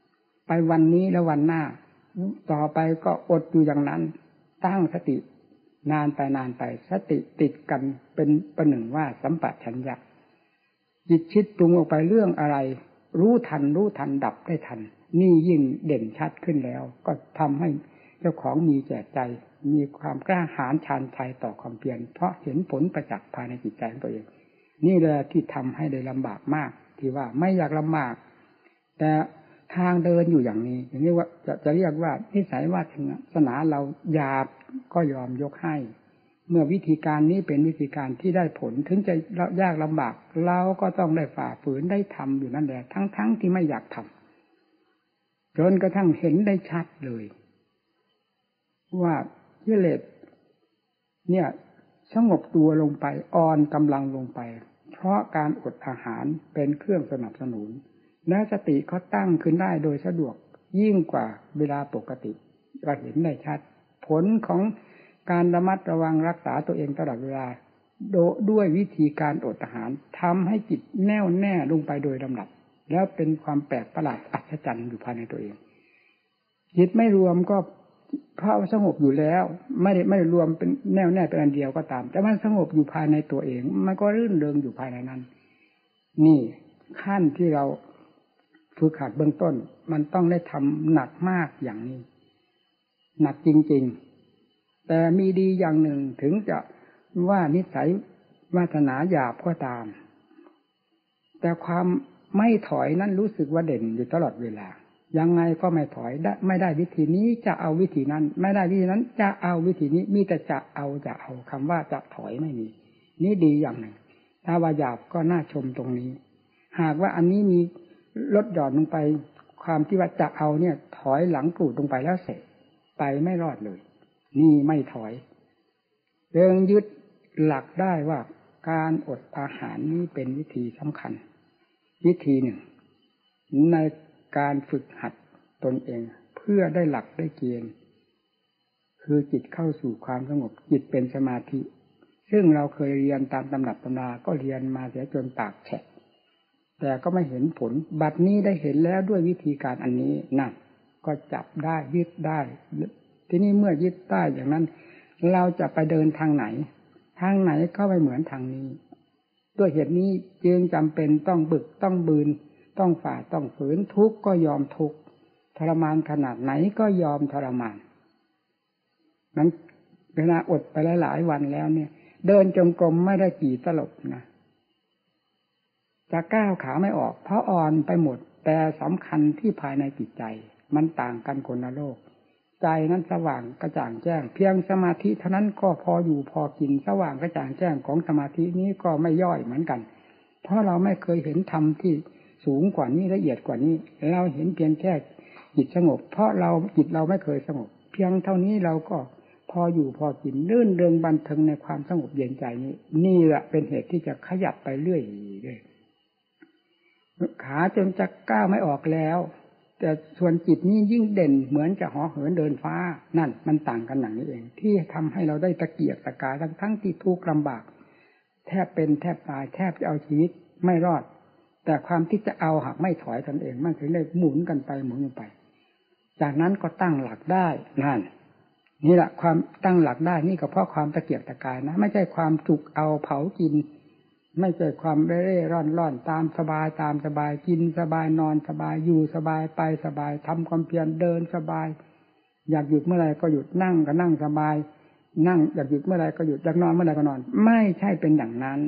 ไปวันนี้และวันหน้าต่อไปก็อดอยู่อย่างนั้นตั้งสตินานไปนานไปสติติดกันเป็นประหนึ่งว่าสัมปชัญญะจิตคิดปรุงออกไปเรื่องอะไรรู้ทันรู้ทันดับได้ทันนี่ยิ่งเด่นชัดขึ้นแล้วก็ทำให้เจ้าของมีแก่ใจมีความกล้าหาญชาญชัยต่อความเพียรเพราะเห็นผลประจักษ์ภายในจิตใจของตัวเองนี่แหละที่ทำให้ได้ลำบากมากที่ว่าไม่อยากลำบากแต่ทางเดินอยู่อย่างนี้อย่างนี้ว่าจะจะเรียกว่านิสัยวาสนาเราหยาบก็ยอมยกให้เมื่อวิธีการนี้เป็นวิธีการที่ได้ผลถึงจะยากลำบากเราก็ต้องได้ฝ่าฝืนได้ทำอยู่นั่นแหละทั้งๆที่ไม่อยากทำจนกระทั่งเห็นได้ชัดเลยว่ากิเลสเนี่ยสงบตัวลงไปอ่อนกำลังลงไปเพราะการอดอาหารเป็นเครื่องสนับสนุนและสติเขาตั้งขึ้นได้โดยสะดวกยิ่งกว่าเวลาปกติเราเห็นได้ชัดผลของการระมัดระวังรักษาตัวเองตลอดเวลาด้วยวิธีการอดอาหารทำให้จิตแน่วแน่ลงไปโดยลำดับแล้วเป็นความแปลกประหลาดอัศจรรย์อยู่ภายในตัวเองจิตไม่รวมก็เพราะสงบอยู่แล้วไม่ได้ไม่ได้รวมเป็นแน่วแน่เป็นอันเดียวก็ตามแต่มันสงบอยู่ภายในตัวเองมันก็รื่นเริงอยู่ภายในนั้นนี่ขั้นที่เราฝึกหัดเบื้องต้นมันต้องได้ทำหนักมากอย่างนี้หนักจริงๆแต่มีดีอย่างหนึ่งถึงจะว่านิสัยวาสนาหยาบก็ตามแต่ความไม่ถอยนั้นรู้สึกว่าเด่นอยู่ตลอดเวลายังไงก็ไม่ถอยได้ไม่ได้วิธีนี้จะเอาวิธีนั้นไม่ได้วิธีนั้นจะเอาวิธีนี้มีแต่จะเอาจะเอาคำว่าจะถอยไม่มีนี่ดีอย่างหนึ่งถ้าว่าหยาบก็น่าชมตรงนี้หากว่าอันนี้มีลดหย่อนลงไปความที่ว่าจะเอาเนี่ยถอยหลังกรูดลงไปแล้วเสร็จไปไม่รอดเลยนี่ไม่ถอยเรื่องยึดหลักได้ว่าการอดอาหารนี้เป็นวิธีสำคัญวิธีหนึ่งในการฝึกหัดตนเองเพื่อได้หลักได้เกณฑ์คือจิตเข้าสู่ความสงบจิตเป็นสมาธิซึ่งเราเคยเรียนตามตำรับตำราก็เรียนมาเสียจนปากแฉะแต่ก็ไม่เห็นผลบัดนี้ได้เห็นแล้วด้วยวิธีการอันนี้นั่นก็จับได้ยึดได้ทีนี้เมื่อยึดได้อย่างนั้นเราจะไปเดินทางไหนทางไหนก็ไม่เหมือนทางนี้ด้วยเหตุนี้จึงจำเป็นต้องบึกต้องบืนต้องฝ่าต้องฝืนทุกข์ก็ยอมทุกข์ทรมานขนาดไหนก็ยอมทรมานนั้นเวลาอดไปหลายๆวันแล้วเนี่ยเดินจงกรมไม่ได้กี่ตลบนะจะก้าวขาไม่ออกเพราะอ่อนไปหมดแต่สำคัญที่ภายในจิตใจมันต่างกันคนละโลกใจนั้นสว่างกระจ่างแจ้งเพียงสมาธิเท่านั้นก็พออยู่พอกินสว่างกระจ่างแจ้งของสมาธินี้ก็ไม่ย่อยเหมือนกันเพราะเราไม่เคยเห็นธรรมที่สูงกว่านี้ละเอียดกว่านี้เราเห็นเพียงแค่จิตสงบเพราะเราจิตเราไม่เคยสงบเพียงเท่านี้เราก็พออยู่พอกินรื่นเริงบันเทิงในความสงบเย็นใจนี้นี่แหละเป็นเหตุที่จะขยับไปเรื่อยเลยขาจนจะก้าวไม่ออกแล้วแต่ส่วนจิตนี้ยิ่งเด่นเหมือนจะห่อเหินเดินฟ้านั่นมันต่างกันอย่างนี้เองที่ทำให้เราได้ตะเกียกตะกายทั้งทั้งที่ทุกข์ลำบากแทบเป็นแทบตายแทบจะเอาชีวิตไม่รอดแต่ความที่จะเอาหากไม่ถอยตนเองมันถึงได้หมุนกันไปหมุนกันไปจากนั้นก็ตั้งหลักได้นั่นนี่แหละความตั้งหลักได้นี่ก็เพราะความตะเกียกตะกายนะไม่ใช่ความจุกเอาเผากินไม่ใช่ความเร่ร่อนร่อนตามสบายตามสบายกินสบายนอนสบายอยู่สบายไปสบายทำความเพียรเดินสบายอยากหยุดเมื่อไรก็หยุดนั่งก็นั่งสบายนั่งอยากหยุดเมื่อไรก็หยุดอยากนอนเมื่อไรก็นอนไม่ใช่เป็นอย่างนั้น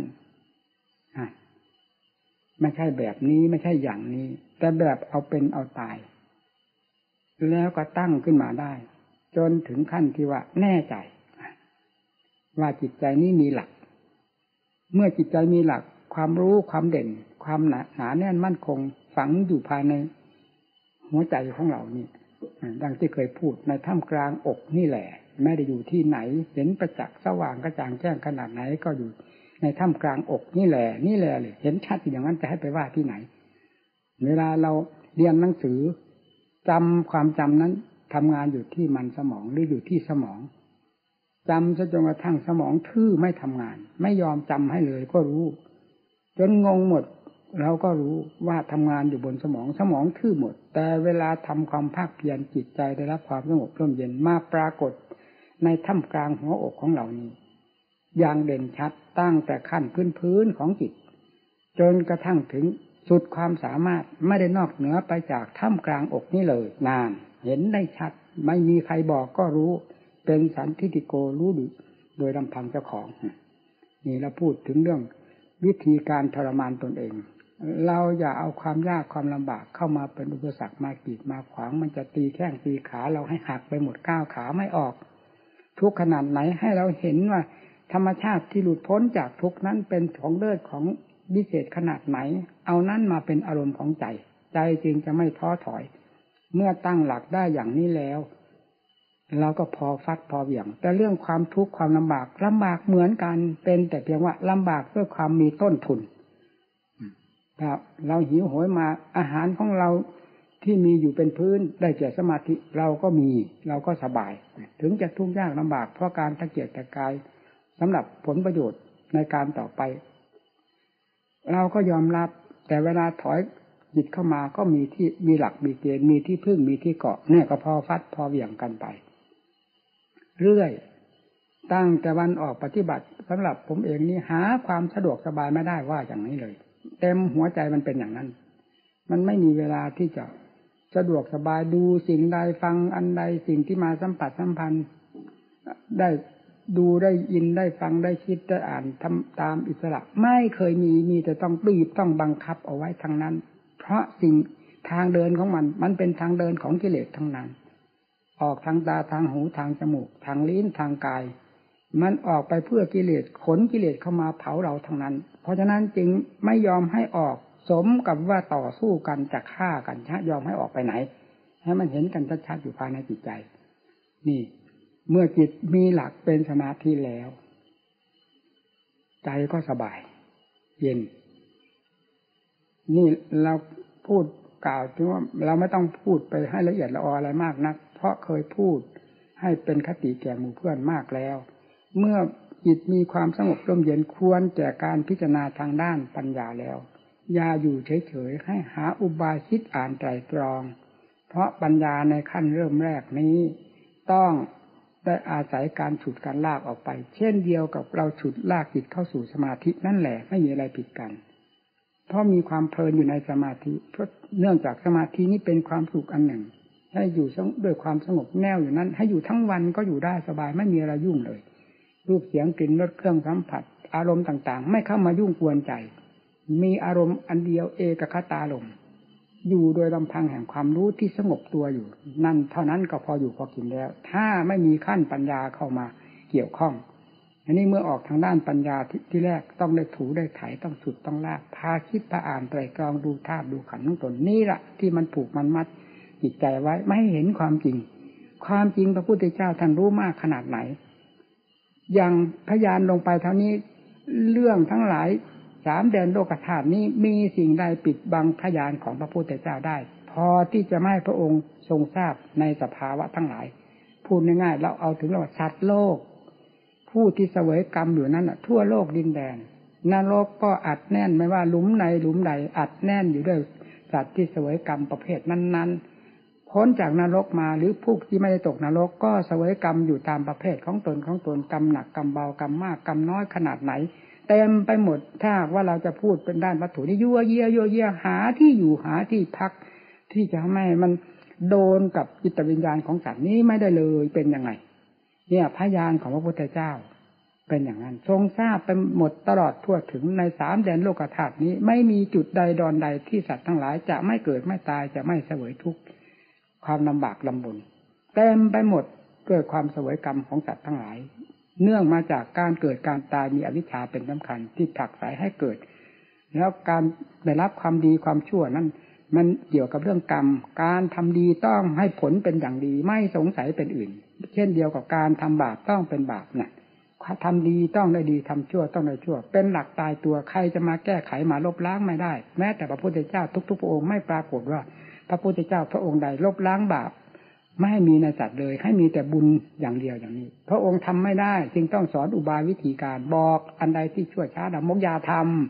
ไม่ใช่แบบนี้ไม่ใช่อย่างนี้แต่แบบเอาเป็นเอาตายแล้วก็ตั้งขึ้นมาได้จนถึงขั้นที่ว่าแน่ใจว่าจิตใจนี้มีหลักเมื่อจิตใจมีหลักความรู้ความเด่นความหนาหนาแน่นมั่นคงฝังอยู่ภายในหัวใจของเรานี่ดังที่เคยพูดในท่ามกลางอกนี่แหละไม่ได้อยู่ที่ไหนเห็นประจักษ์สว่างกระจ่างแจ้งขนาดไหนก็อยู่ในท่ามกลางอกนี่แหละนี่แหละเลยเห็นชัดอย่างนั้นจะให้ไปว่าที่ไหนเวลาเราเรียนหนังสือจำความจำนั้นทำงานอยู่ที่มันสมองหรืออยู่ที่สมองจำจนกระทั่งสมองทื่อไม่ทำงานไม่ยอมจำให้เลยก็รู้จนงงหมดเราก็รู้ว่าทำงานอยู่บนสมองสมองทื่อหมดแต่เวลาทำความภาคเพียรจิตใจได้รับความสงบร่มเย็นมาปรากฏในท่ามกลางหัวอกของเรานี้อย่างเด่นชัดตั้งแต่ขั้นพื้นๆของจิตจนกระทั่งถึงสุดความสามารถไม่ได้นอกเหนือไปจากท่ามกลางอกนี้เลยนานเห็นได้ชัดไม่มีใครบอกก็รู้เป็นสันทิฏฐิโกรู้โดยลำพังเจ้าของนี่เราพูดถึงเรื่องวิธีการทรมานตนเองเราอย่าเอาความยากความลำบากเข้ามาเป็นอุปสรรคมากีดมาขวางมันจะตีแข้งตีขาเราให้หักไปหมดก้าวขาไม่ออกทุกขนาดไหนให้เราเห็นว่าธรรมชาติที่หลุดพ้นจากทุกนั้นเป็นของเลิศของวิเศษขนาดไหนเอานั้นมาเป็นอารมณ์ของใจใจจึงจะไม่ท้อถอยเมื่อตั้งหลักได้อย่างนี้แล้วเราก็พอฟัดพอเหวี่ยงแต่เรื่องความทุกข์ความลำบากลำบากเหมือนกันเป็นแต่เพียงว่าลำบากด้วยความมีต้นทุนถ้าเราหิวโหยมาอาหารของเราที่มีอยู่เป็นพื้นได้แก่สมาธิเราก็มีเราก็สบายถึงจะทุกข์ยากลำบากเพราะการตะเกียกตะกายสำหรับผลประโยชน์ในการต่อไปเราก็ยอมรับแต่เวลาถอยจิตเข้ามาก็มีที่มีหลักมีเกณฑ์มีที่พึ่งมีที่เกาะเนี่ยก็พอฟัดพอเหวี่ยงกันไปเรื่อยตั้งแต่วันออกปฏิบัติสำหรับผมเองนี่หาความสะดวกสบายไม่ได้ว่าอย่างนี้เลยเต็มหัวใจมันเป็นอย่างนั้นมันไม่มีเวลาที่จะสะดวกสบายดูสิ่งใดฟังอันใดสิ่งที่มาสัมผัสสัมพันธ์ได้ดูได้ยินได้ฟังได้คิดได้อ่านทำตามอิสระไม่เคยมีมีแต่ต้องบีบต้องบังคับเอาไว้ทั้งนั้นเพราะสิ่งทางเดินของมันมันเป็นทางเดินของกิเลสทั้งนั้นออกทางตาทางหูทางจมูกทางลิ้นทางกายมันออกไปเพื่อกิเลสขนกิเลสเข้ามาเผาเราทั้งนั้นเพราะฉะนั้นจึงไม่ยอมให้ออกสมกับว่าต่อสู้กันจะฆ่ากันชะยอมให้ออกไปไหนให้มันเห็นกันชัดๆอยู่ภายในจิตใจนี่เมื่อจิตมีหลักเป็นสมาธิแล้วใจก็สบายเย็นนี่เราพูดกล่าวถึงว่าเราไม่ต้องพูดไปให้ละเอียดละอออะไรมากนักเพราะเคยพูดให้เป็นคติแก่หมู่เพื่อนมากแล้วเมื่อจิตมีความสงบร่มเย็นควรแก่การพิจารณาทางด้านปัญญาแล้วอย่าอยู่เฉยๆให้หาอุบายคิดอ่านไตร่ตรองเพราะปัญญาในขั้นเริ่มแรกนี้ต้องได้อาศัยการฉุดการลากออกไปเช่นเดียวกับเราฉุดลากจิตเข้าสู่สมาธินั่นแหละไม่มีอะไรผิดกันเพราะมีความเพลินอยู่ในสมาธิเพราะเนื่องจากสมาธินี้เป็นความสุขอันหนึ่งให้อยู่ด้วยความสงบแน่วอยู่นั้นให้อยู่ทั้งวันก็อยู่ได้สบายไม่มีอะไรยุ่งเลยรูปเสียงกลิ่นรสเครื่องสัมผัสอารมณ์ต่างๆไม่เข้ามายุ่งกวนใจมีอารมณ์อันเดียวเอกคตารมณ์อยู่โดยลำพังแห่งความรู้ที่สงบตัวอยู่นั่นเท่านั้นก็พออยู่พอกินแล้วถ้าไม่มีขั้นปัญญาเข้ามาเกี่ยวข้องอันนี้เมื่อออกทางด้านปัญญาที่ที่แรกต้องได้ถูได้ไถต้องฉุดต้องลากพาคิดพาอ่านไตรตรองดูธาตุดูขันธ์ทั้งตนนี่แหละที่มันผูกมันมัดจิตใจไว้ไม่ให้เห็นความจริงความจริงพระพุทธเจ้าท่านรู้มากขนาดไหนอย่างพยานลงไปเท่านี้เรื่องทั้งหลายสามแดนโลกธาตุนี้มีสิ่งใดปิดบังพยานของพระพุทธเจ้าได้พอที่จะไม่ให้พระองค์ทรงทราบในสภาวะทั้งหลายพูดง่ายๆเราเอาถึงเราสัตว์โลกผู้ที่เสวยกรรมอยู่นั้นน่ะทั่วโลกดินแดนนรกก็อัดแน่นไม่ว่าหลุมในหลุมใดอัดแน่นอยู่ด้วยสัตว์ที่เสวยกรรมประเภทนั้นๆพ้นจากนรกมาหรือผู้ที่ไม่ได้ตกนรกก็เสวยกรรมอยู่ตามประเภทของตนของตนกรรมหนักกรรมเบากรรมมากกรรมน้อยขนาดไหนเต็มไปหมดถ้าว่าเราจะพูดเป็นด้านวัตถุนี่ยั่วเยี่ยยั่วเยี่ยหาที่อยู่หาที่พักที่จะไม่มันโดนกับจิตวิญญาณของสัตว์นี้ไม่ได้เลยเป็นยังไงเนี่ยพยานของพระพุทธเจ้าเป็นอย่างนั้นทรงทราบไปหมดตลอดทั่วถึงในสามแดนโลกธาตุนี้ไม่มีจุดใดดอนใดที่สัตว์ทั้งหลายจะไม่เกิดไม่ตายจะไม่เสวยทุกข์ความลำบากลำบนเต็มไปหมดด้วยความเสวยกรรมของสัตว์ทั้งหลายเนื่องมาจากการเกิดการตายมีอวิชชาเป็นสำคัญที่ผลักไสให้เกิดแล้วการได้รับความดีความชั่วนั้นมันเกี่ยวกับเรื่องกรรมการทำดีต้องให้ผลเป็นอย่างดีไม่สงสัยเป็นอื่นเช่นเดียวกับการทำบาปต้องเป็นบาปนะทำดีต้องได้ดีทำชั่วต้องได้ชั่วเป็นหลักตายตัวใครจะมาแก้ไขมาลบล้างไม่ได้แม้แต่พระพุทธเจ้าทุกๆพระองค์ไม่ปรากฏว่าพระพุทธเจ้าพระองค์ใดลบล้างบาปไม่ให้มีในสัตว์เลยให้มีแต่บุญอย่างเดียวอย่างนี้พระองค์ทำไม่ได้จึงต้องสอนอุบายวิธีการบอกอันใดที่ชั่วช้าดำมกยาทำ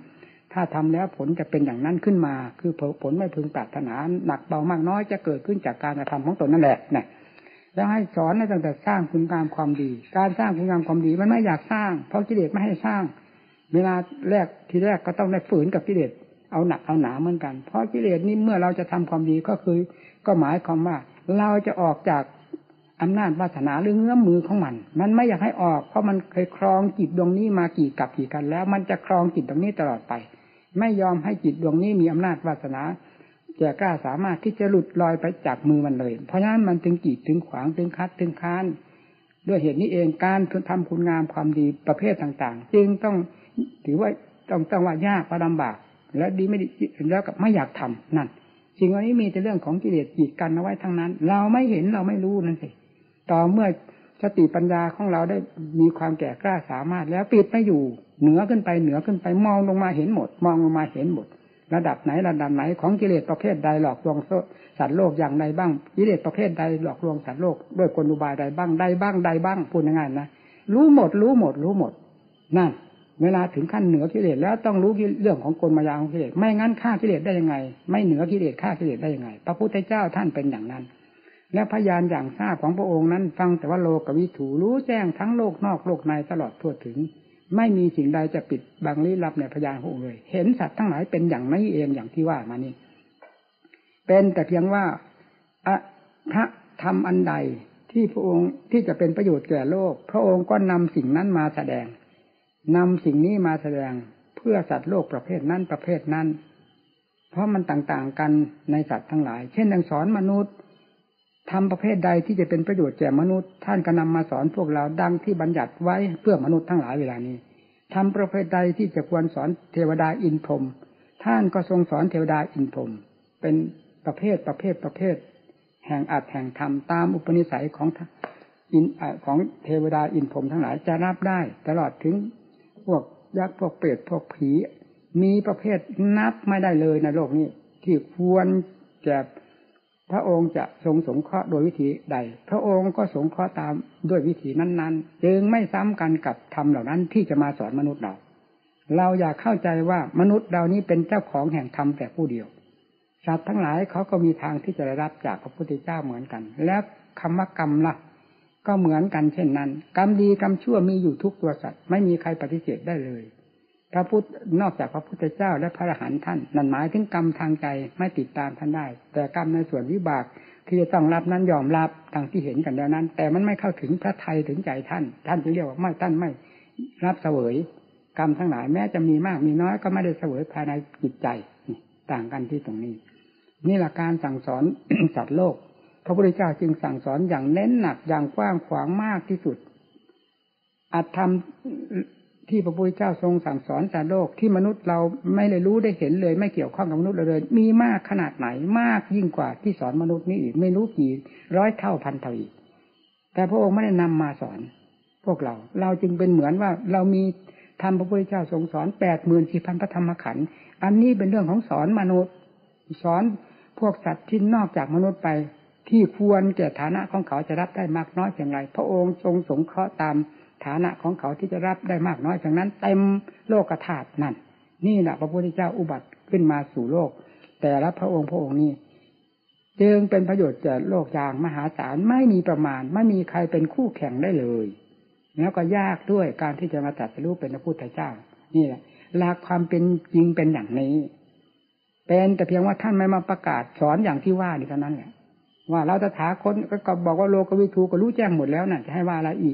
ถ้าทำแล้วผลจะเป็นอย่างนั้นขึ้นมาคือผลไม่พึงปรารถนาหนักเบามากน้อยจะเกิดขึ้นจากการกระทำของตนนั่นแหละนะแล้วให้สอนตั้งแต่สร้างคุณงามความดีการสร้างคุณงามความดีมันไม่อยากสร้างเพราะกิเลสไม่ให้สร้างเวลาแรกทีแรกก็ต้องได้ฝืนกับกิเลสเอาหนักเอาหนาเหมือนกันเพราะกิเลสนี้เมื่อเราจะทำความดีก็คือก็หมายความว่าเราจะออกจากอำนาจวาสนาหรือเงื้อมมือของมันมันไม่อยากให้ออกเพราะมันเคยครองจิตดวงนี้มากี่กับกี่กันแล้วมันจะครองจิตดวงนี้ตลอดไปไม่ยอมให้จิตดวงนี้มีอำนาจวาสนาแก่กล้าสามารถที่จะหลุดลอยไปจากมือมันเลยเพราะฉะนั้นมันถึงกีดถึงขวางถึงคัดถึงค้านด้วยเหตุนี้เองการทำคุณงามความดีประเภทต่างๆจึงต้องถือว่าต้องต้องว่ายากว่าลำบากและดีไม่ดีแล้วกับไม่อยากทำนั่นสิ่งเหล่านี้มีแต่เรื่องของกิเลสกีดกันเอาไว้ทั้งนั้นเราไม่เห็นเราไม่รู้นั่นสิต่อเมื่อสติปัญญาของเราได้มีความแก่กล้าสามารถแล้วปิดไม่อยู่เหนือขึ้นไปเหนือขึ้นไปมองลงมาเห็นหมดมองลงมาเห็นหมดระดับไหนระดับไหนของกิเลสประเภทใดหลอกลวงสัตว์โลกอย่างใดบ้างกิเลสประเภทใดหลอกลวงสัตว์โลกด้วยกลอุบายใดบ้างใดบ้างใดบ้างพูดง่ายๆนะรู้หมดรู้หมดรู้หมดนั่นเวลาถึงขั้นเหนือกิเลสแล้วต้องรู้เรื่องของกลมายาของกิเลสไม่งั้นฆ่ากิเลสได้ยังไงไม่เหนือกิเลสฆ่ากิเลสได้ยังไงพระพุทธเจ้าท่านเป็นอย่างนั้นและพยานอย่างทราบของพระองค์นั้นฟังแต่ว่าโลกวิถูรู้แจ้งทั้งโลกนอกโลกในตลอดทั่วถึงไม่มีสิ่งใดจะปิดบังลี้ลับในพยานพระองค์เลยเห็นสัตว์ทั้งหลายเป็นอย่างนี้เองอย่างที่ว่ามานี่เป็นแต่เพียงว่าพระธรรมอันใดที่พระองค์ที่จะเป็นประโยชน์แก่โลกพระองค์ก็นำสิ่งนั้นมาแสดงนำสิ่งนี้มาแสดงเพื่อสัตว์โลกประเภทนั้นประเภทนั้นเพราะมันต่างๆกันในสัตว์ทั้งหลายเช่นดังสอนมนุษย์ทำประเภทใดที่จะเป็นประโยชน์แก่มนุษย์ท่านก็นำมาสอนพวกเราดังที่บัญญัติไว้เพื่อมนุษย์ทั้งหลายเวลานี้ทำประเภทใดที่จะควรสอนเทวดาอินพรหมท่านก็ทรงสอนเทวดาอินพรหมเป็นประเภทประเภทประเภทแห่งอัตแห่งธรรมตามอุปนิสัยของอินของเทวดาอินพรหมทั้งหลายจะรับได้ตลอดถึงพวกยักษ์พวกเปรตพวกผีมีประเภทนับไม่ได้เลยในโลกนี้ที่ควรแก่พระองค์จะทรงสงเคราะห์โดยวิธีใดพระองค์ก็สงเคราะห์ตามด้วยวิธีนั้นๆจึงไม่ซ้ำกันกับธรรมเหล่านั้นที่จะมาสอนมนุษย์เราเราอยากเข้าใจว่ามนุษย์เรานี้เป็นเจ้าของแห่งธรรมแต่ผู้เดียวสัตว์ทั้งหลายเขาก็มีทางที่จะได้รับจากพระพุทธเจ้าเหมือนกันและคำว่ากรรมล่ะก็เหมือนกันเช่นนั้นกรรมดีกรรมชั่วมีอยู่ทุกตัวสัตว์ไม่มีใครปฏิเสธได้เลยพระพุทธนอกจากพระพุทธเจ้าและพระอรหันต์ท่านนั่นหมายถึงกรรมทางใจไม่ติดตามท่านได้แต่กรรมในส่วนวิบากที่จะต้องรับนั้นยอมรับดังที่เห็นกันแล้วนั้นแต่มันไม่เข้าถึงพระทัยถึงใจท่านท่านจึงเรียกว่าไม่ท่านไม่รับเสวยกรรมทั้งหลายแม้จะมีมากมีน้อยก็ไม่ได้เสวยภายในจิตใจต่างกันที่ตรงนี้นี่แหละการสั่งสอน สัตว์โลกพระพุทธเจ้าจึงสั่งสอนอย่างเน้นหนักอย่างกว้างขวางมากที่สุดอัตธรรมที่พระพุทธเจ้าทรงสั่งสอนสัตว์โลกที่มนุษย์เราไม่ได้รู้ได้เห็นเลยไม่เกี่ยวข้องกับมนุษย์เลยมีมากขนาดไหนมากยิ่งกว่าที่สอนมนุษย์นี้อีกไม่รู้กี่ร้อยเท่าพันเท่าอีกแต่พระองค์ไม่ได้นำมาสอนพวกเราเราจึงเป็นเหมือนว่าเรามีธรรมพระพุทธเจ้าทรงสอนแปดหมื่นสี่พันพระธรรมขันธ์อันนี้เป็นเรื่องของสอนมนุษย์สอนพวกสัตว์ที่นอกจากมนุษย์ไปที่ควรแก่ฐานะของเขาจะรับได้มากน้อยเพียงไรพระองค์ทรงสงเคราะห์ตามฐานะของเขาที่จะรับได้มากน้อยจากนั้นเต็มโลกธาตุนั่นนี่แหละพระพุทธเจ้าอุบัติขึ้นมาสู่โลกแต่ละพระองค์พระองค์นี้จึงเป็นประโยชน์แก่โลกอย่างมหาศาลไม่มีประมาณไม่มีใครเป็นคู่แข่งได้เลยแล้วก็ยากด้วยการที่จะมาตรัสรู้เป็นพระพุทธเจ้านี่แหละหลักความเป็นจริงเป็นอย่างนี้เป็นแต่เพียงว่าท่านไม่มาประกาศสอนอย่างที่ว่านี่เท่านั้นแหละว่าเราจะถาคนก็บอกว่าโลกวิทูก็รู้แจ้งหมดแล้วน่ะจะให้ว่าอะไรอีก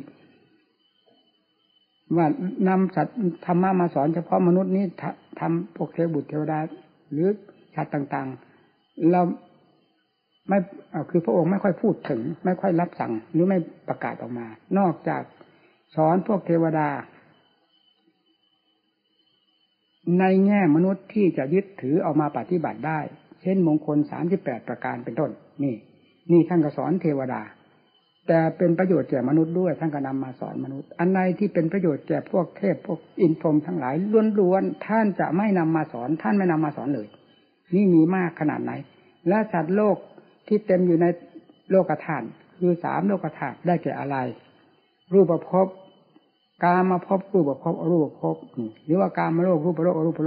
ว่านำสัตว์ธรรมะมาสอนเฉพาะมนุษย์นี้ทำพวกเทวบุตรเทวดาหรือสัตว์ต่างๆเราไม่คือพระองค์ไม่ค่อยพูดถึงไม่ค่อยรับสั่งหรือไม่ประกาศออกมานอกจากสอนพวกเทวดาในแง่มนุษย์ที่จะยึดถือเอามาปฏิบัติได้เช่นมงคลสามสิบแปดประการเป็นต้นนี่นี่ท่านก็สอนเทวดาแต่เป็นประโยชน์แก่มนุษย์ด้วยท่านก็นำมาสอนมนุษย์อันใดที่เป็นประโยชน์แก่พวกเทพพวกอินทร์พรหมทั้งหลายล้วนๆท่านจะไม่นำมาสอนท่านไม่นำมาสอนเลยนี่มีมากขนาดไหนและสัตว์โลกที่เต็มอยู่ในโลกธาตุคือสามโลกธาตุได้แก่อะไรรูปภพกามภพรูปภพอรูปภพหรือว่ากามโลกรูปโลกอรูปโลก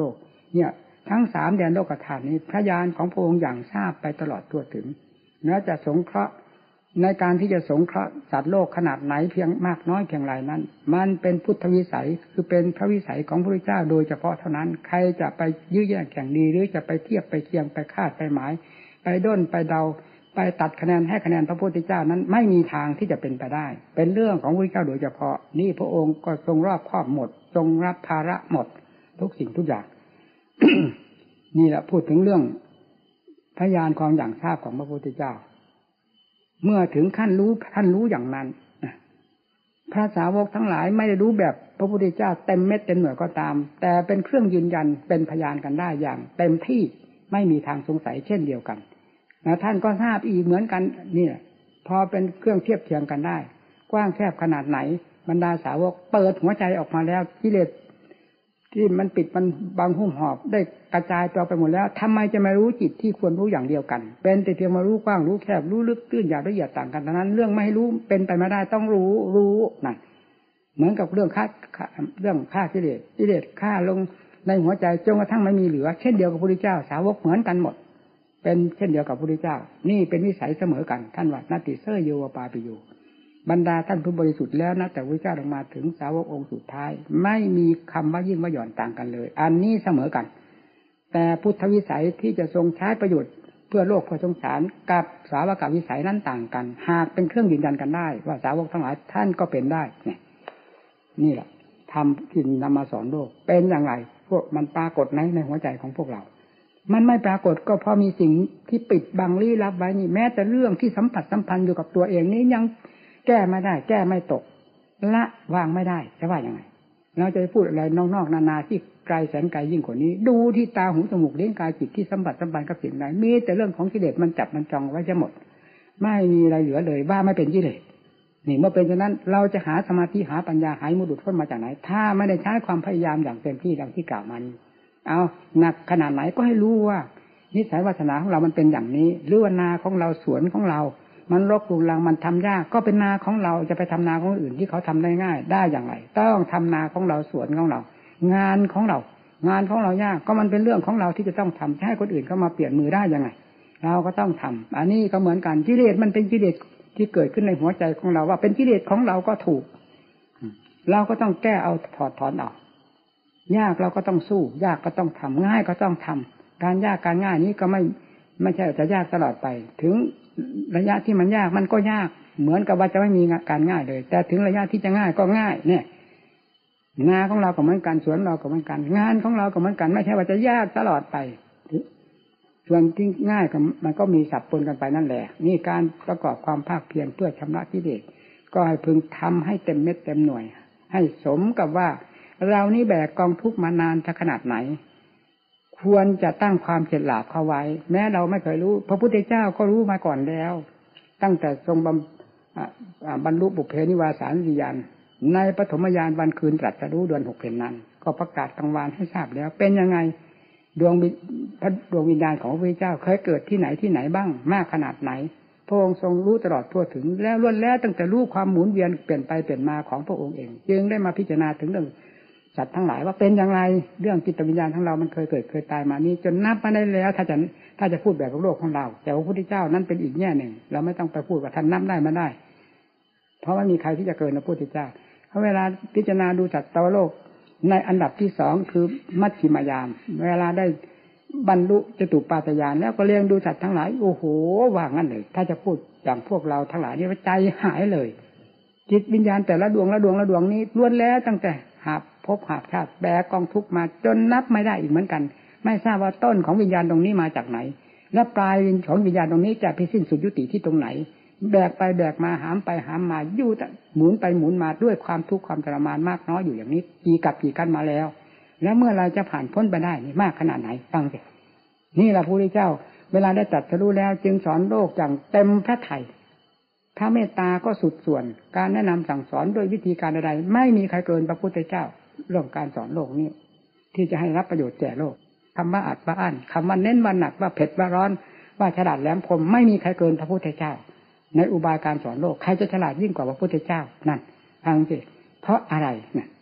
เนี่ยทั้งสามแดนโลกธาตุนี้พยานของพระองค์อย่างทราบไปตลอดทั่วถึงแม้จะสงเคราะห์ในการที่จะสงเคราะห์สัตว์โลกขนาดไหนเพียงมากน้อยเพียงไรนั้นมันเป็นพุทธวิสัยคือเป็นพระวิสัยของพระพุทธเจ้าโดยเฉพาะเท่านั้นใครจะไปยื้อแย่งแข่งดีหรือจะไปเทียบไปเคียงไปคาดไปหมายไปด้นไปเดาไปตัดคะแนนให้คะแนนพระพุทธเจ้านั้นไม่มีทางที่จะเป็นไปได้เป็นเรื่องของพระพุทธเจ้าโดยเฉพาะนี่พระองค์ก็ทรงรอบครอบหมดทรงรับภาระหมดทุกสิ่งทุกอย่าง นี่แหละพูดถึงเรื่องพยานความอย่างทราบของพระพุทธเจ้าเมื่อถึงขั้นรู้ท่านรู้อย่างนั้นพระสาวกทั้งหลายไม่ได้รู้แบบพระพุทธเจ้าเต็มเม็ดเต็มหน่วยก็ตามแต่เป็นเครื่องยืนยันเป็นพยานกันได้อย่างเต็มที่ไม่มีทางสงสัยเช่นเดียวกันแล้วท่านก็ทราบอีกเหมือนกันนี่พอเป็นเครื่องเทียบเทียงกันได้กว้างแคบขนาดไหนบรรดาสาวกเปิดหัวใจออกมาแล้วกิเลสที่มันปิดมันบังหุ้มหอบได้กระจายตัวไปหมดแล้วทำไมจะไม่รู้จิตที่ควรรู้อย่างเดียวกันเป็นแต่เพียงมารู้กว้างรู้แคบรู้ลึกตื้นหยาบละเอียดต่างกันดังนั้นเรื่องไม่ให้รู้เป็นไปไม่ได้ต้องรู้รู้นั่นเหมือนกับเรื่องฆ่าเรื่องฆ่ากิเลสกิเลสฆ่าลงในหัวใจจนกระทั่งไม่มีเหลือเช่นเดียวกับพระพุทธเจ้าสาวกเหมือนกันหมดเป็นเช่นเดียวกับพระพุทธเจ้านี่เป็นวิสัยเสมอกันท่านว่านาติเสยโยวปาปิโยบรรดาท่านผู้บริสุทธิ์แล้วนะแต่พระเจ้าลงมาถึงสาวกองค์สุดท้ายไม่มีคำว่ายิ่งว่าหย่อนต่างกันเลยอันนี้เสมอกันแต่พุทธวิสัยที่จะทรงใช้ประโยชน์เพื่อโลกเพื่อสงสารกับสาวกวิสัยนั้นต่างกันหากเป็นเครื่องยืนยันกันได้ว่าสาวกทั้งหลายท่านก็เป็นได้เนี่ยนี่แหละทำที่นำมาสอนโลกเป็นอย่างไรพวกมันปรากฏในในหัวใจของพวกเรามันไม่ปรากฏก็เพราะมีสิ่งที่ปิดบังลี้ลับไว้นี่แม้แต่เรื่องที่สัมผัสสัมพันธ์อยู่กับตัวเองนี้ยังแก้ไม่ได้แก้ไม่ตกละวางไม่ได้จะว่ายังไงเราจะพูดอะไรนอกๆนานาที่ไกลแสนไกลยิ่งกว่านี้ดูที่ตาหูจมูกลิ้นกายจิตที่สัมผัสสัมพันธ์กับสิ่งใดมีแต่เรื่องของกิเลสมันจับมันจองไว้จะหมดไม่มีอะไรเหลือเลยว่าไม่เป็นกิเลสนี่เมื่อเป็นฉะนั้นเราจะหาสมาธิหาปัญญาหายมุดุพ้นมาจากไหนถ้าไม่ได้ใช้ความพยายามอย่างเต็มที่ดังที่กล่าวมานี้เอาหนักขนาดไหนก็ให้รู้ว่านิสัยวาสนาของเรามันเป็นอย่างนี้หรือว่านาของเราสวนของเรามันรกรุงรังมันทำยากก็เป็นนาของเราจะไปทำนาของอื่นที่เขาทำได้ง่ายได้อย่างไรต้องทำนาของเราสวนของเรางานของเรางานของเรายากก็มันเป็นเรื่องของเราที่จะต้องทำให้คนอื่นเข้ามาเปลี่ยนมือได้ยังไงเราก็ต้องทำอันนี้ก็เหมือนกันกิเลสมันเป็นกิเลสที่เกิดขึ้นในหัวใจของเราว่าเป็นกิเลสของเราก็ถูกเราก็ต้องแก้เอาถอดถอนออกยากเราก็ต้องสู้ยากก็ต้องทำง่ายก็ต้องทำการยากการง่ายนี้ก็ไม่ไม่ใช่จะยากตลอดไปถึงระยะที่มันยากมันก็ยากเหมือนกับว่าจะไม่มีการง่ายเลยแต่ถึงระยะที่จะง่ายก็ง่ายเนี่ยงานของเราก็เหมือนกันสวนเราก็เหมือนกันงานของเราก็เหมือนกันไม่ใช่ว่าจะยากตลอดไปส่วนที่ง่ายก็มันก็มีสับปนกันไปนั่นแหละนี่การประกอบความภาคเพียรเพื่อชำระกิเลสก็ให้พึงทำให้เต็มเม็ดเต็มหน่วยให้สมกับว่าเรานี่แบกกองทุกข์มานานจะขนาดไหนควรจะตั้งความเฉลียวเข้าไว้แม้เราไม่เคยรู้พระพุทธเจ้าก็รู้มาก่อนแล้วตั้งแต่ทรงบรรลุบุพเพนิวาสานิญาณในปฐมญาณวันคืนตรัสรู้เดือนหกเพ็ญนั้นก็ประกาศกลางวานให้ทราบแล้วเป็นยังไงดวงพระดวงวิญญาณของพระพุทธเจ้าเคยเกิดที่ไหนที่ไหนบ้างมากขนาดไหนพระองค์ทรงรู้ตลอดทั่วถึงแล้วล้วนแล้วตั้งแต่รู้ความหมุนเวียนเปลี่ยนไปเปลี่ยนมาของพระองค์เองจึงได้มาพิจารณาถึงเรื่องสัตว์ทั้งหลายว่าเป็นอย่างไรเรื่องจิตวิญญาณของเรามันเคยเกิดเคยตายมานี้จนนับมาได้แล้วถ้าจะถ้าจะพูดแบบโลกของเราแต่พระพุทธเจ้านั้นเป็นอีกแง่หนึ่งเราไม่ต้องไปพูดว่าท่านนับได้มาได้เพราะว่ามีใครที่จะเกินพระพุทธเจ้าเพราะเวลาพิจารณาดูสัตว์โลกในอันดับที่สองคือมัชฌิมญาณเวลาได้บรรลุจตุปาฏญาณแล้วก็เลี้ยงดูสัตว์ทั้งหลายโอ้โหว่างั้นเลยถ้าจะพูดอย่างพวกเราทั้งหลายนี่ใจหายเลยจิตวิญญาณแต่ละดวงละดวงละดวงนี้ล้วนแล้วตั้งแต่หาพบหาชาติแบกกองทุกข์มาจนนับไม่ได้อีกเหมือนกันไม่ทราบว่าต้นของวิญญาณตรงนี้มาจากไหนและปลายของวิญญาณตรงนี้จะไปสิ้นสุดยุติที่ตรงไหนแบกไปแบกมาหามไปหามมาอยู่หมุนไปหมุนมาด้วยความทุกข์ความทรมานมากน้อยอยู่อย่างนี้กี่กับกี่กันมาแล้วแล้วเมื่อไรจะผ่านพ้นไปได้นี่มากขนาดไหนฟังสินี่แหละพระพุทธเจ้าเวลาได้ตรัสรู้แล้วจึงสอนโลกอย่างเต็มพระทัยพระเมตตาก็สุดส่วนการแนะนำสั่งสอนด้วยวิธีการใดๆไม่มีใครเกินพระพุทธเจ้าเรื่องการสอนโลกนี้ที่จะให้รับประโยชน์แก่โลกคำว่าอัดว่าอั้นคำว่าเน้นว่าหนักว่าเผ็ดว่าร้อนว่าฉลาดแหลมคมไม่มีใครเกินพระพุทธเจ้าในอุบายการสอนโลกใครจะฉลาดยิ่งกว่าพระพุทธเจ้านั่นฟังสิเพราะอะไรเนี่ย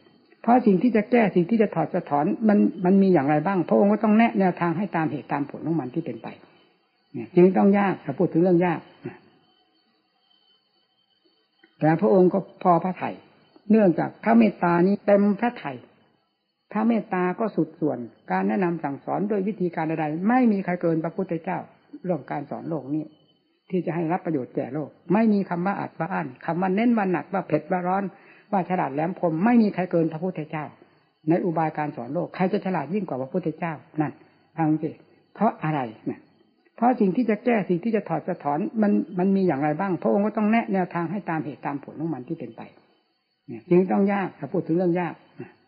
เพราะสิ่งที่จะแก้สิ่งที่จะถอดจะถอนมันมันมีอย่างไรบ้างพระองค์ก็ต้องแนะแนวทางให้ตามเหตุตามผลของมันที่เป็นไปเนี่ยจึงต้องยากถ้าพูดถึงเรื่องยากแต่พระองค์ก็พอพระทัยเนื่องจากพระเมตตานี้เต็มพระทัยพระเมตตาก็สุดส่วนการแนะนำสั่งสอนโดยวิธีการใดๆไม่มีใครเกินพระพุทธเจ้าเรื่องการสอนโลกนี้ที่จะให้รับประโยชน์แก่โลกไม่มีคำว่าอัดว่าอั้นคำว่าเน้นว่าหนักว่าเผ็ดว่าร้อนว่าฉลาดแหลมคมไม่มีใครเกินพระพุทธเจ้าในอุบายการสอนโลกใครจะฉลาดยิ่งกว่าพระพุทธเจ้านั่นฟังสิเพราะอะไรเนี่ยเพราะสิ่งที่จะแก้สิ่งที่จะถอดจะถอนมันมันมีอย่างไรบ้างพระองค์ก็ต้องแนะแนวทางให้ตามเหตุตามผลของมันที่เป็นไปเนี่ยจึงต้องยากถ้าพูดถึงเรื่องยาก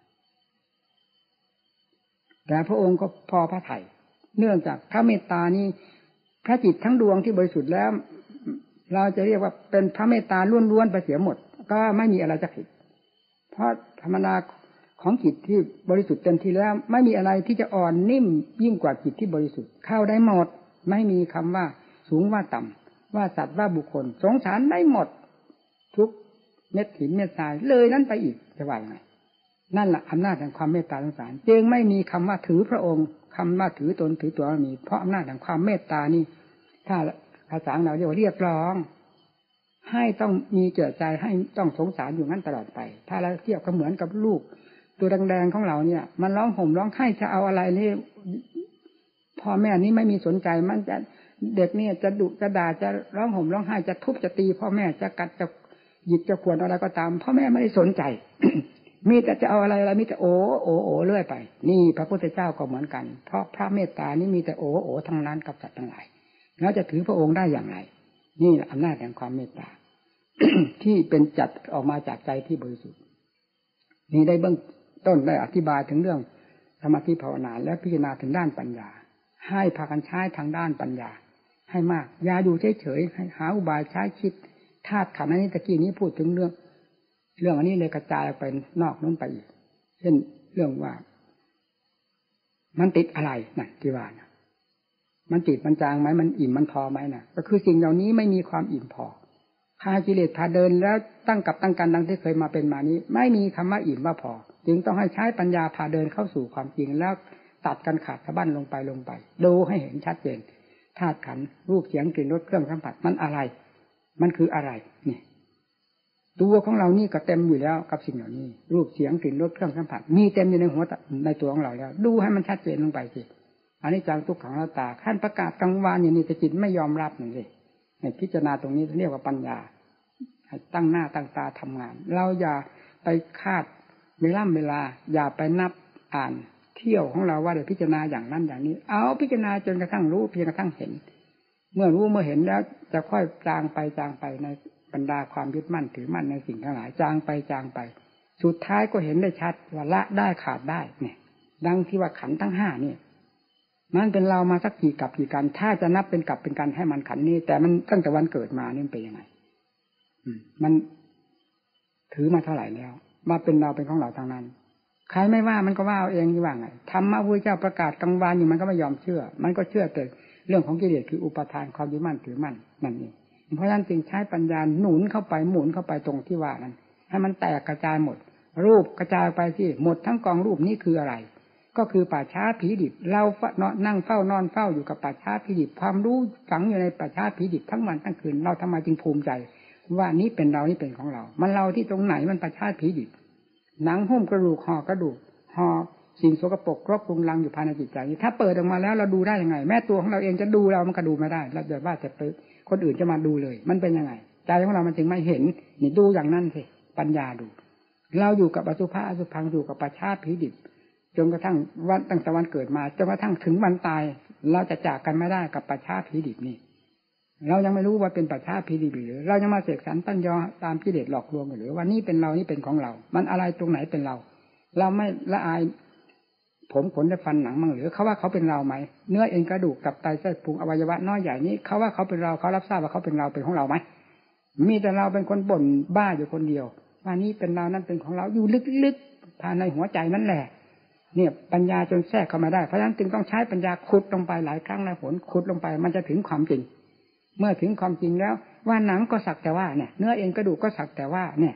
แต่พระองค์ก็พอพระทัยเนื่องจากพระเมตตานี้พระจิตทั้งดวงที่บริสุทธิ์แล้วเราจะเรียกว่าเป็นพระเมตตาล้วนๆไปเสียหมดก็ไม่มีอะไรจะผิดเพราะธรรมดาของจิตที่บริสุทธิ์เต็มที่แล้วไม่มีอะไรที่จะอ่อนนิ่มยิ่งกว่าจิตที่บริสุทธิ์เข้าได้หมดไม่มีคำว่าสูงว่าต่ำว่าสัตว์ว่าบุคคลสงสารได้หมดทุกเม็ดหินเม็ดทรายเลยนั้นไปอีกจะว่ายังไงนั่นแหละอำนาจแห่งความเมตตาสงสารจึงไม่มีคำว่าถือพระองค์คำว่าถือตนถือตัวไม่มีเพราะอำนาจแห่งความเมตตานี่ถ้าภาษาเราเรียกว่าเรียกร้องให้ต้องมีเกิดใจให้ต้องสงสารอยู่งั้นตลอดไปถ้าเราเทียบก็เหมือนกับลูกตัวแดงๆของเราเนี่ยมันร้องห่มร้องไห้จะเอาอะไรนี่พ่อแม่นี่ไม่มีสนใจมันจะเด็กเนี่ยจะดุจะด่าจะร้องห่มร้องไห้จะทุบจะตีพ่อแม่จะกัดจะหยิบจะขวนอะไรก็ตามพ่อแม่ไม่ได้สนใจ มีแต่จะเอาอะไรอะไรมีแต่โอ้โอ้โอ้เรื่อยไปนี่พระพุทธเจ้าก็เหมือนกันเพราะพระเมตตานี่มีแต่โอ้โอ้ทั้งนั้นกับสัตว์ทั้งหลายแล้วจะถือพระองค์ได้อย่างไรนี่อำนาจแห่งความเมตตา ที่เป็นจัดออกมาจากใจที่บริสุทธิ์นี่ได้เบื้องต้นได้อธิบายถึงเรื่องสมาธิภาวนาและพิจารณาถึงด้านปัญญาให้พากันใช้ทางด้านปัญญาให้มากอย่าอยู่เฉยๆให้หาอุบายใช้คิดธาตุขันธ์อันนี้ตะกี้นี้พูดถึงเรื่องเรื่องอันนี้เลยกระจายออกไปนอกนู้นไปอีกเช่นเรื่องว่ามันติดอะไรนั่นที่ว่านะมันติดมันจางไหมมันอิ่มมันพอไหมนะก็คือสิ่งเหล่านี้ไม่มีความอิ่มพอพากิเลสพาเดินแล้วตั้งกับตั้งกันดังที่เคยมาเป็นมานี้ไม่มีคำว่าอิ่มว่าพอจึงต้องให้ใช้ปัญญาพาเดินเข้าสู่ความจริงแล้วตัดกันขาดสะบั้นลงไปลงไปดูให้เห็นชัดเจนธาตุขันธ์รูปเสียงกลิ่นรสเครื่องสัมผัสมันอะไรมันคืออะไรนี่ตัวของเรานี่ก็เต็มอยู่แล้วกับสิ่งเหล่านี้รูปเสียงกลิ่นรสเครื่องสัมผัสมีเต็มอยู่ในหัวในตัวของเราแล้วดูให้มันชัดเจนลงไปสิอันนี้จังทุกขังอนัตตาขั้นประกาศกลางวานอย่างนี้แต่จิตไม่ยอมรับนี่เลยในพิจารณาตรงนี้เรียกว่าปัญญาให้ตั้งหน้าตั้งตาทำงานเราอย่าไปคาดเวลาเวลาอย่าไปนับอ่านเที่ยวของเราว่าได้พิจารณาอย่างนั้นอย่างนี้เอาพิจารณาจนกระทั่งรู้เพียงกระทั่งเห็นเมื่อรู้เมื่อเห็นแล้วจะค่อยจางไปจางไปในบรรดาความยึดมั่นถือมั่นในสิ่งทั้งหลายจางไปจางไปสุดท้ายก็เห็นได้ชัดว่าละได้ขาดได้เนี่ยดังที่ว่าขันธ์ทั้งห้านี่มันเป็นเรามาสักกี่กับกี่กันถ้าจะนับเป็นกับเป็นกันให้มันขันนี้แต่มันตั้งแต่วันเกิดมานี่เป็นยังไงมันถือมาเท่าไหร่แล้วมาเป็นเราเป็นของเราทางนั้นใครไม่ว่ามันก็ว่าเอาเองนี่ว่าไงธรรมะพระพุทธเจ้าประกาศกลางวานอยู่มันก็ไม่ยอมเชื่อมันก็เชื่อแต่เรื่องของกิเลสคืออุปทานความยึดมั่นถือมั่นนั่นเองเพราะฉะนั้นจึงใช้ปัญญาหนุนเข้าไปหมุนเข้าไปตรงที่ว่านั้นให้มันแตกกระจายหมดรูปกระจายไปที่หมดทั้งกองรูปนี้คืออะไรก็คือป่าช้าผีดิบเรานั่งเฝ้านอนเฝ้าอยู่กับป่าช้าผีดิบความรู้ฝังอยู่ในป่าช้าผีดิบทั้งวันทั้งคืนเราทำไมจึงภูมิใจว่านี้เป็นเรานี่เป็นของเรามันเราที่ตรงไหนมันป่าช้าผีดิบหนังหุ้มกระดูกห่อกระดูกห่อสิ่งสกปรกครอบคลุมรังอยู่ภายในจิตใจถ้าเปิดออกมาแล้วเราดูได้ยังไงแม้ตัวของเราเองจะดูเรามันก็ดูไม่ได้เราจะว่าจะไปคนอื่นจะมาดูเลยมันเป็นยังไงใจของเรามันจึงไม่เห็นนี่ดูอย่างนั้นสิปัญญาดูเราอยู่กับอสุภะอสุภังอยู่กับป่าช้าผีดิบจนกระทั่งวันตั้งแต่วันเกิดมาจนกระทั่งถึงวันตายเราจะจากกันไม่ได้กับป่าช้าผีดิบนี่เรายังไม่รู้ว่าเป็นป่าช้าผีดิบหรือเรายังมาเสกสรรตั้งยอตามกิเลสหลอกลวงหรือว่านี่เป็นเรานี่เป็นของเรามันอะไรตรงไหนเป็นเราเราไม่ละอายผมขนและฟันหนังมั่งหรือเขาว่าเขาเป็นเราไหมเนื้อเอ็นกระดูกตับไตไส้พุงอวัยวะน้อยใหญ่นี้เขาว่าเขาเป็นเราเขารับทราบว่าเขาเป็นเราเป็นของเราไหมมีแต่เราเป็นคนบ่นบ้าอยู่คนเดียวว่านี่เป็นเรานั่นเป็นของเราอยู่ลึกๆภายในหัวใจนั่นแหละเนี่ยปัญญาจนแทรกเข้ามาได้เพราะฉะนั้นจึงต้องใช้ปัญญาขุดลงไปหลายครั้งหลายหนขุดลงไปมันจะถึงความจริงเมื่อถึงความจริงแล้วว่าหนังก็สักแต่ว่าเนี่ยเนื้อเอ็นกระดูกก็สักแต่ว่าเนี่ย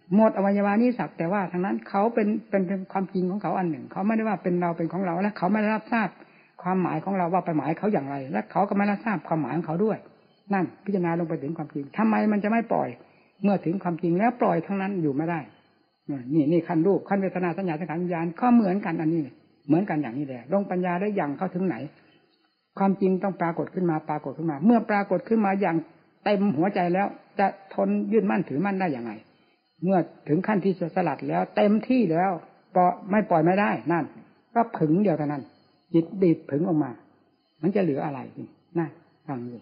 หมดอวัยวะนี้สักแต่ว่าทางนั้นเขาเป็นเป็นเป็นความจริงของเขาอันหนึ่งเขาไม่ได้ว่าเป็นเราเป็นของเราและเขาไม่ได้รับทราบความหมายของเราว่าไปหมายเขาอย่างไรและเขาก็ไม่รับทราบความหมายของเขาด้วยนั่นพิจารณาลงไปถึงความจริงทำไมมันจะไม่ปล่อยเมื่อถึงความจริงแล้วปล่อยทั้งนั้นอยู่ไม่ได้นี่นี่ขั้นรูปขั้นเวทนาสัญญาสังขารวิญญาณก็เหมือนกันอันนี้เหมือนกันอย่างนี้แหละลงปัญญาได้อย่างเข้าถึงไหนความจริงต้องปรากฏขึ้นมาปรากฏขึ้นมาเมื่อปรากฏขึ้นมาอย่างเต็มหัวใจแล้วจะทนยึดมั่นถือมั่นได้อย่างไรเมื่อถึงขั้นที่จะสลัดแล้วเต็มที่แล้วปล่อยไม่ปล่อยไม่ได้นั่นก็ผึ่งเดียวเท่านั้นจิตดีดผึ่งออกมามันจะเหลืออะไรนั่นฟังดู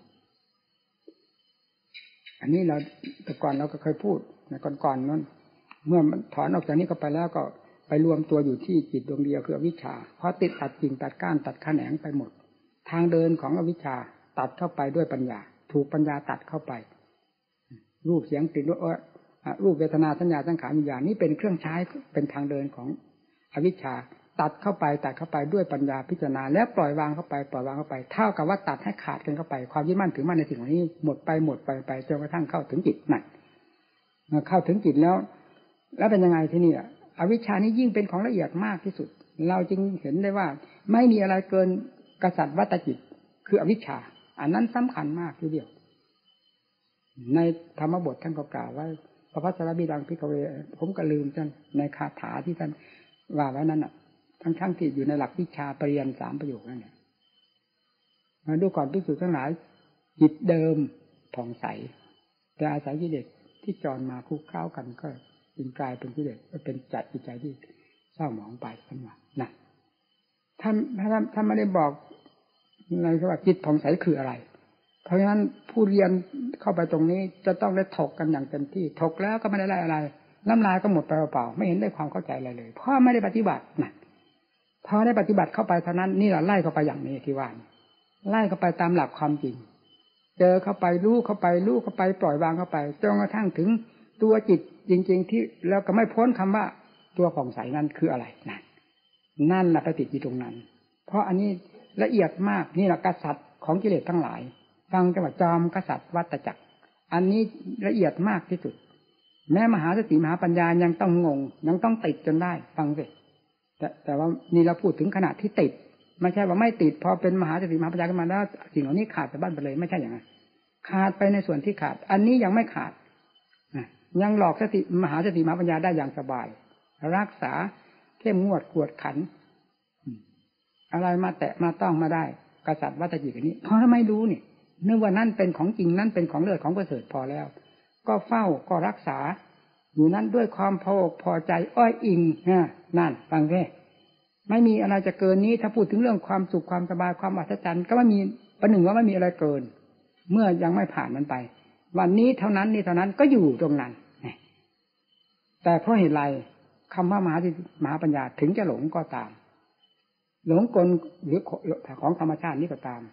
อันนี้เราแต่ก่อนเราก็เคยพูดในก่อนๆนั้นเมื่อมันถอนออกจากนี้ก็ไปแล้วก็ไปรวมตัวอยู่ที่จิตดวงเดียวคืออวิชชาเพราะติดตัดกิ่งตัดก้านตัดแขนงไปหมดทางเดินของอวิชชาตัดเข้าไปด้วยปัญญาถูกปัญญาตัดเข้าไปรูปเสียงกลิ่นรสรูปเวทนาสัญญาสังขารวิญญาณนี้เป็นเครื่องใช้เป็นทางเดินของอวิชชาตัดเข้าไปตัดเข้าไปด้วยปัญญาพิจารณาแล้วปล่อยวางเข้าไปปล่อยวางเข้าไปเท่ากับว่าตัดให้ขาดกันเข้าไปความยึดมั่นถือมั่นในสิ่งเหล่านี้หมดไปหมดไปไปจนกระทั่งเข้าถึงจิตนั่นเมื่อเข้าถึงจิตแล้วแล้วเป็นยังไงที่นี่อวิชชานี้ยิ่งเป็นของละเอียดมากที่สุดเราจึงเห็นได้ว่าไม่มีอะไรเกินกษัตริย์วัตจิตคืออวิชชาอันนั้นสำคัญมากทีเดียวในธรรมบทท่านก็กล่าวไว้พระพัสรบิดังพิกเวผมก็ลืมท่านในคาถาที่ท่านว่าไว้นั้นน่ะทั้งทั้งที่อยู่ในหลักวิชาปริยันสามประโยคนั่นแหละมาดูก่อนพิสูจน์ทั้งหลายจิตเดิมผ่องใสแต่อาศัยกิเลสที่จรมาคุกเข้ากันก็จึงกลายเป็นกิเลสเป็นจัดจิตใจที่เศร้าหมองไปขึ้นมานะท่านท่านท่านไม่ได้บอกในว่าจิตผ่องใสคืออะไรเพราะฉะนั้นผู้เรียนเข้าไปตรงนี้จะต้องได้ถกกันอย่างเต็มที่ถกแล้วก็ไม่ได้อะไรน้ำลายก็หมดไปเปล่าๆไม่เห็นได้ความเข้าใจอะไรเลยเพราะไม่ได้ปฏิบัตินะพอได้ปฏิบัติเข้าไปเท่านั้นนี่แหละไล่เข้าไปอย่างนี้ที่ว่าไล่เข้าไปตามหลักความจริงเจอเข้าไปรู้เข้าไปรู้เข้าไปปล่อยวางเข้าไปจนกระทั่งถึงตัวจิตจริงๆที่แล้วก็ไม่พ้นคำว่าตัวผ่องใสนั้นคืออะไรนั่นนั่นแหละไปติดอยู่ตรงนั้นเพราะอันนี้ละเอียดมากนี่แหละกษัตริย์ของกิเลสทั้งหลายฟังจังหวัดจอมกษัตริย์วัฏจักรอันนี้ละเอียดมากที่สุดแม้มหาสติมหาปัญญายังต้องงงยังต้องติดจนได้ฟังสิแต่แต่ว่านี่เราพูดถึงขนาดที่ติดไม่ใช่ว่าไม่ติดพอเป็นมหาสติมหาปัญญาขึ้นมาแล้วสิ่งเหล่านี้ขาดจากบ้านไปเลยไม่ใช่อย่างนั้นขาดไปในส่วนที่ขาดอันนี้ยังไม่ขาดยังหลอกสติมหาสติมหาปัญญาได้อย่างสบายรักษาเข้มงวดกวดขันอะไรมาแตะมาต้องมาได้กษัตริย์วัฏจิตอันนี้เพราะไม่รู้นี่นึกว่านั่นเป็นของจริงนั่นเป็นของเลิศของประเสริฐพอแล้วก็เฝ้าก็รักษาอยู่นั้นด้วยความพออกพอใจอ้อยอิงนั่นฟังแค่ไม่มีอะไรจะเกินนี้ถ้าพูดถึงเรื่องความสุขความสบายความอัศจรรย์ก็ไม่มีประหนึ่งว่าไม่มีอะไรเกินเมื่อยังไม่ผ่านมันไปวันนี้เท่านั้นนี่เท่านั้นก็อยู่ตรงนั้นแต่เพราะเหตุไรคำว่ามหาสติมหาปัญญาถึงจะหลงก็ตามหลงกลหรือของธรรมชาตินี้ก็ตาม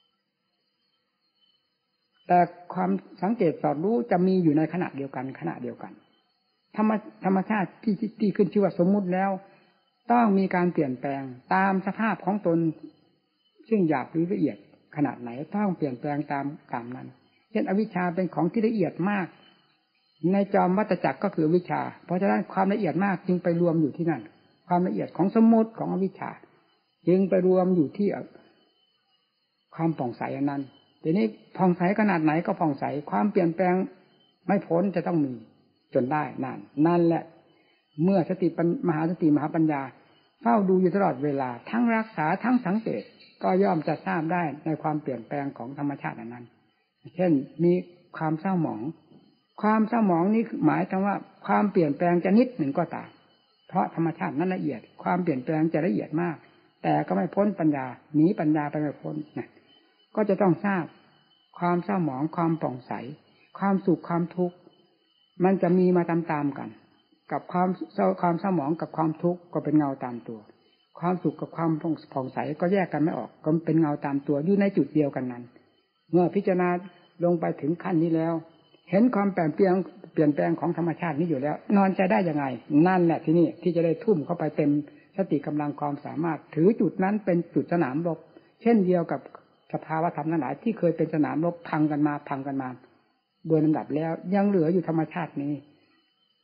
แต่ความสังเกตสอดรู้จะมีอยู่ในขณะเดียวกันขณะเดียวกันธรรมธรรมชาติที่ที่ขึ้นชื่อว่าสมมุติแล้วต้องมีการเปลี่ยนแปลงตามสภาพของตนซึ่งหยาบหรือละเอียดขนาดไหนต้องเปลี่ยนแปลงตามตามนั้นเช่นอวิชชาเป็นของที่ละเอียดมากในจอมวัฏจักรก็คืออวิชชาเพราะฉะนั้นความละเอียดมากจึงไปรวมอยู่ที่นั่นความละเอียดของสมมุติของอวิชชาจึงไปรวมอยู่ที่ความผ่องใสอันนั้นทีนี้ผ่องใสขนาดไหนก็ผ่องใสความเปลี่ยนแปลงไม่พ้นจะต้องมีจนได้นั่นนั่นแหละเมื่อสติมหาสติมหาปัญญาเฝ้าดูอยู่ตลอดเวลาทั้งรักษาทั้งสังเกตก็ย่อมจะทราบได้ในความเปลี่ยนแปลงของธรรมชาตินั้นเช่นมีความเศร้าหมองความเศร้าหมองนี้หมายถึงว่าความเปลี่ยนแปลงจะนิดหนึ่งก็ตามเพราะธรรมชาตินั้นละเอียดความเปลี่ยนแปลงจะละเอียดมากแต่ก็ไม่พ้นปัญญาหนีปัญญาไปไม่พ้นนะก็จะต้องทราบความเศร้าหมองความผ่องใสความสุขความทุกข์มันจะมีมาตามๆกันกับความเศร้าความเศร้าหมองกับความทุกข์ก็เป็นเงาตามตัวความสุขกับความผ่องใสก็แยกกันไม่ออกก็เป็นเงาตามตัวอยู่ในจุดเดียวกันนั้นเมื่อพิจารณาลงไปถึงขั้นนี้แล้วเห็นความเปลี่ยนแปลงเปลี่ยนแปลงของธรรมชาตินี้อยู่แล้วนอนใจได้ยังไงนั่นแหละที่นี่ที่จะได้ทุ่มเข้าไปเต็มสติกำลังความสามารถถือจุดนั้นเป็นจุดสนามรบเช่นเดียวกับสภาวะธรรมทั้งหลายที่เคยเป็นสนามรบพังกันมาพังกันมาโดยลำดับแล้วยังเหลืออยู่ธรรมชาตินี้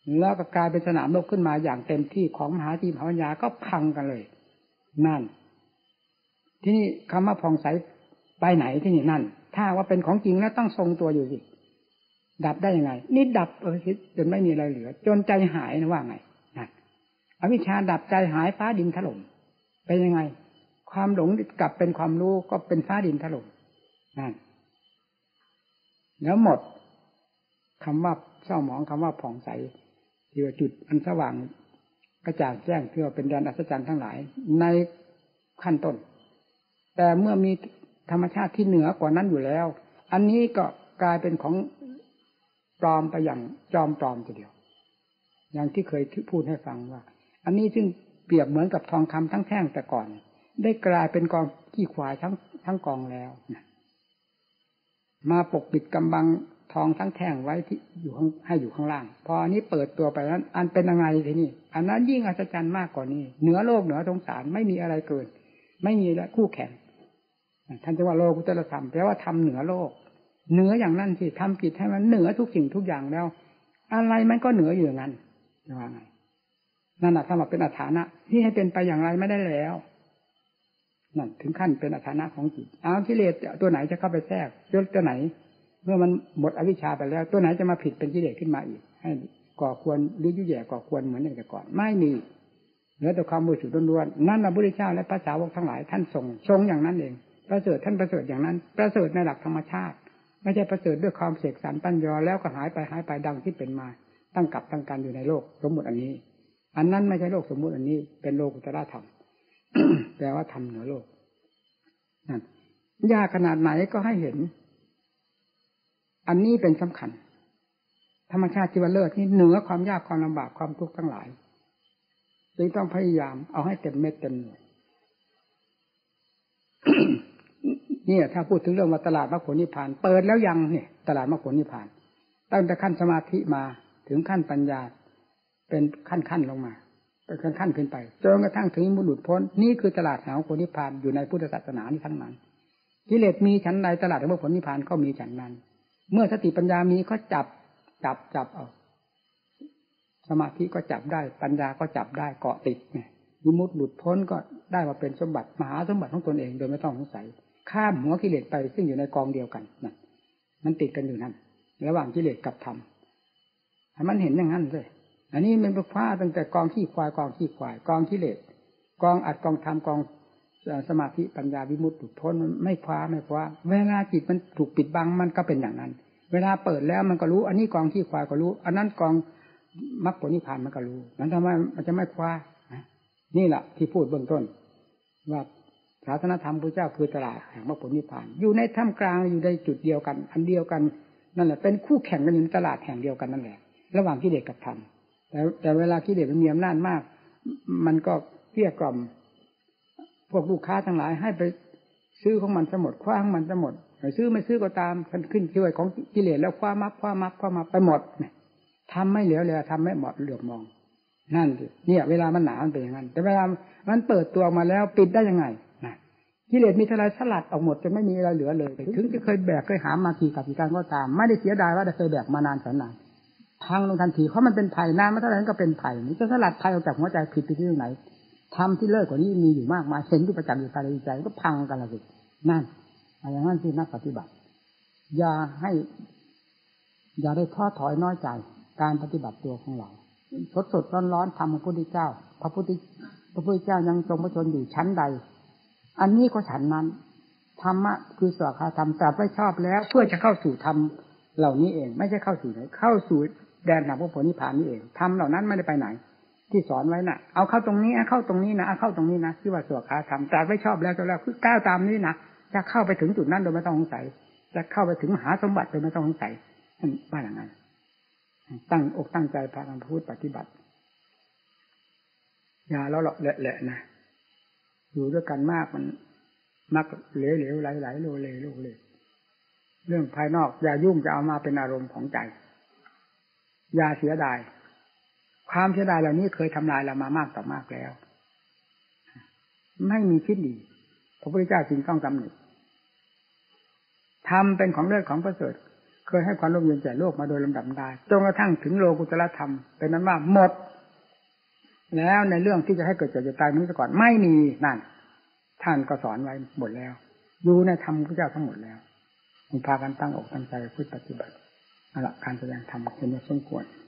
แล้วก็กลายเป็นสนามรบขึ้นมาอย่างเต็มที่ของมหาธีมหาปัญญาก็พังกันเลยนั่นที่นี่คำว่าผ่องใสไปไหนที่นี่นั่นถ้าว่าเป็นของจริงแล้วต้องทรงตัวอยู่สิดับได้ยังไงนี่ดับเออจนไม่มีอะไรเหลือจนใจหายนะว่าไงนั่นอวิชชาดับใจหายฟ้าดินถล่มเป็นยังไงความหลงกลับเป็นความรู้ก็เป็นฟ้าดินถล่มนั่นแล้วหมดคำว่าเศร้าหมองคำว่าผ่องใสที่ว่าจุดอันสว่างกระจ่างแจ้งที่ว่าเป็นแดนอัศจรรย์ทั้งหลายในขั้นต้นแต่เมื่อมีธรรมชาติที่เหนือกว่านั้นอยู่แล้วอันนี้ก็กลายเป็นของปลอมไปอย่างจอมปลอมทีเดียวอย่างที่เคยพูดให้ฟังว่าอันนี้ซึ่งเปรียบเหมือนกับทองคำทั้งแท่งแต่ก่อนได้กลายเป็นกองขี้ควายทั้งทั้งกองแล้วนะมาปกปิดกำบังทองทั้งแท่งไว้ที่อยู่ข้างให้อยู่ข้างล่างพออันนี้เปิดตัวไปนั้นอันเป็นยังไงทีนี้อันนั้นยิ่งอัศจรรย์มากกว่านี้เหนือโลกเหนือสงสารไม่มีอะไรเกินไม่มีคู่แข่งท่านจะว่าโลกุตตรธรรมแปลว่าทำเหนือโลกเหนืออย่างนั้นสิทำจิตให้มันเหนือทุกสิ่งทุกอย่างแล้วอะไรมันก็เหนืออยู่อย่างนั้นจะว่าไงนั่นแหละสำหรับเป็นอัฏฐานะที่ให้เป็นไปอย่างไรไม่ได้แล้วนั่นถึงขั้นเป็นอัฏฐานะของจิตเอากิเลสตัวไหนจะเข้าไปแทรกตัวไหนเมื่อมันหมดอวิชชาไปแล้วตัวไหนจะมาผิดเป็นกิเลสขึ้นมาอีกให้ก่อควรหรือยุ่ยแย่ก่อควรเหมือนอย่างแต่ก่อนไม่มีเหลือแต่ความบริสุทธิ์ล้วนๆนั่นพระพุทธเจ้าและพระสาวกทั้งหลายท่านทรงทรงอย่างนั้นเองประเสริฐท่านประเสริฐอย่างนั้นประเสริฐในหลักธรรมชาติไม่ใช่ประเสริฐด้วยความเสกสรรปั้นยอแล้วก็หายไปหายไปดังที่เป็นมาตั้งกับตั้งกันอยู่ในโลกสมมุติอันนี้อันนั้นไม่ใช่โลกสมมุติอันนี้เป็นโลกุตตรธรรม แปลว่าธรรมเหนือโลกนั่นยากขนาดไหนก็ให้เห็นอันนี้เป็นสำคัญธรรมชาติที่ว่าเลิศนี่เหนือความยากความลำบากความทุกข์ทั้งหลายจึงต้องพยายามเอาให้เต็มเม็ดเต็มหน่วย เนี่ยถ้าพูดถึงเรื่องว่าตลาดมรรคผลนิพพานเปิดแล้วยังเนี่ยตลาดมรรคผลนิพพานตั้งแต่ขั้นสมาธิมาถึงขั้นปัญญาเป็นขั้นขั้นลงมาเป็นขั้นขั้นขึ้นไปจนกระทั่งถึงมุหลุดพ้นนี่คือตลาดแห่งมรรคผลนิพพานอยู่ในพุทธศาสนานี่ทั้งนั้นกิเลสมีชั้นใดตลาดแห่งมรรคผลนิพพานก็มีชั้นนั้นเมื่อสติปัญญามีก็จับจับจับเอาสมาธิก็จับได้ปัญญาก็จับได้เกาะติดไงวิมุตติหลุดพ้นก็ได้มาเป็นสมบัติมหาสมบัติของตนเองโดยไม่ต้องสงสัยข้ามหัวกิเลสไปซึ่งอยู่ในกองเดียวกันนั่นมันติดกันอยู่นั่นระหว่างกิเลสกับธรรมให้มันเห็นอย่างนั้นเลยอันนี้มันเป็นฟ้าตั้งแต่กองขี้ควายกองขี้ควายกองกิเลสกองอัดกองธรรมกองสมาธิปัญญาวิมุตติหลุดพ้นมันไม่คว้าไม่คว้าเวลาจิตมันถูกปิดบังมันก็เป็นอย่างนั้นเวลาเปิดแล้วมันก็รู้อันนี้กองขี้ควายก็รู้อันนั้นกองมรรคผลนิพพานมันก็รู้นั้นทำไมมันจะไม่คว้านี่แหละที่พูดเบื้องต้นว่าศาสนธรรมพระเจ้าคือตลาดแห่งมรรคผลนิพพานอยู่ในท่ามกลางอยู่ในจุดเดียวกันอันเดียวกันนั่นแหละเป็นคู่แข่งกันอยู่ในตลาดแห่งเดียวกันนั่นแหละระหว่างกิเลสกับธรรมแต่แต่เวลากิเลสมันมีอำนาจมากมันก็เกลี้ยกล่อมพวกลูกค้าทั้งหลายให้ไปซื้อของมันทั้งหมดคว้าของมันทั้งหมดซื้อไม่ซื้อก็ตามมันขึ้นช่วยของกิเลสแล้วคว้ามับคว้ามับคว้ามับไปหมดทำไม่เหลียวเลยทำไม่เหมาะเหลือบมองนั่นสิเนี่ยเวลามันหนามันเป็นอย่างนั้นแต่เวลามันเปิดตัวมาแล้วปิดได้ยังไงนะกิเลสมีเท่าไรสลัดออกหมดจนไม่มีอะไรเหลือเลยถึงจะเคยแบกเคยหามากี่กับกี่การก็ตามไม่ได้เสียดายว่าได้เคยแบกมานานแสนนานพังลงทันทีเพราะมันเป็นภัยนานมาเท่าไหร่ก็เป็นภัยนี่จะสลัดภัยออกจากหัวใจผิดไปที่ไหนทำที่เลิศกว่านี้มีอยู่มากมายเห็นอยู่ประจักษ์อยู่ภายในใจก็พังกันละสินั่นอย่างนั้นที่นักปฏิบัติอย่าให้อย่าได้ท้อถอยน้อยใจการปฏิบัติตัวของเราสดสดร้อนร้อนทำของพระพุทธเจ้าพระพุทธพระพุทธเจ้ายังทรงพระชนอยู่ชั้นใดอันนี้ก็ฉันนั้นธรรมะคือสวากขาธรรมตรัสไว้ชอบแล้วเพื่อจะเข้าสู่ธรรมเหล่านี้เองไม่ใช่เข้าสู่ไหนเข้าสู่แดนแห่งพระโพธินิพพานนี่เองธรรมเหล่านั้นไม่ได้ไปไหนที่สอนไว้น่ะเอาเข้าตรงนี้เข้าตรงนี้นะเอาเข้าตรงนี้นะที่ว่าสวากขาธรรมตรัสไว้ชอบแล้วแล้วคือก้าวตามนี้นะจะเข้าไปถึงจุดนั้นโดยไม่ต้องสงสัยจะเข้าไปถึงมหาสมบัติโดยไม่ต้องสงสัยว่าอย่างนั้นตั้งอกตั้งใจพากันพูดปฏิบัติอย่าแล้วหรอกแหละๆนะอยู่ด้วยกันมากมันมักเหลวๆไหลๆโลเลโลเลเรื่องภายนอกอย่ายุ่งจะเอามาเป็นอารมณ์ของใจอย่าเสียดายความเสียดายเหล่านี้เคยทำลายเรามามากต่อมากแล้วไม่มีคิดดีพระพุทธเจ้าจึงต้องกำหนดทำเป็นของเลิศของประเสริฐเคเคยให้ความร่มเย็นแก่โลกมาโดยลำดับได้จนกระทั่งถึงโลกุตตรธรรมเป็นนั้นว่าหมดแล้วในเรื่องที่จะให้เกิดเจ็บเจ็บตายนี้ก่อนไม่มีนั่นท่านก็สอนไว้หมดแล้วอยู่ในธรรมพระเจ้าทั้งหมดแล้วมีพากันตั้งอกตั้งใจพูดปฏิบัติเอาละการแสดงธรรมเป็นสมควร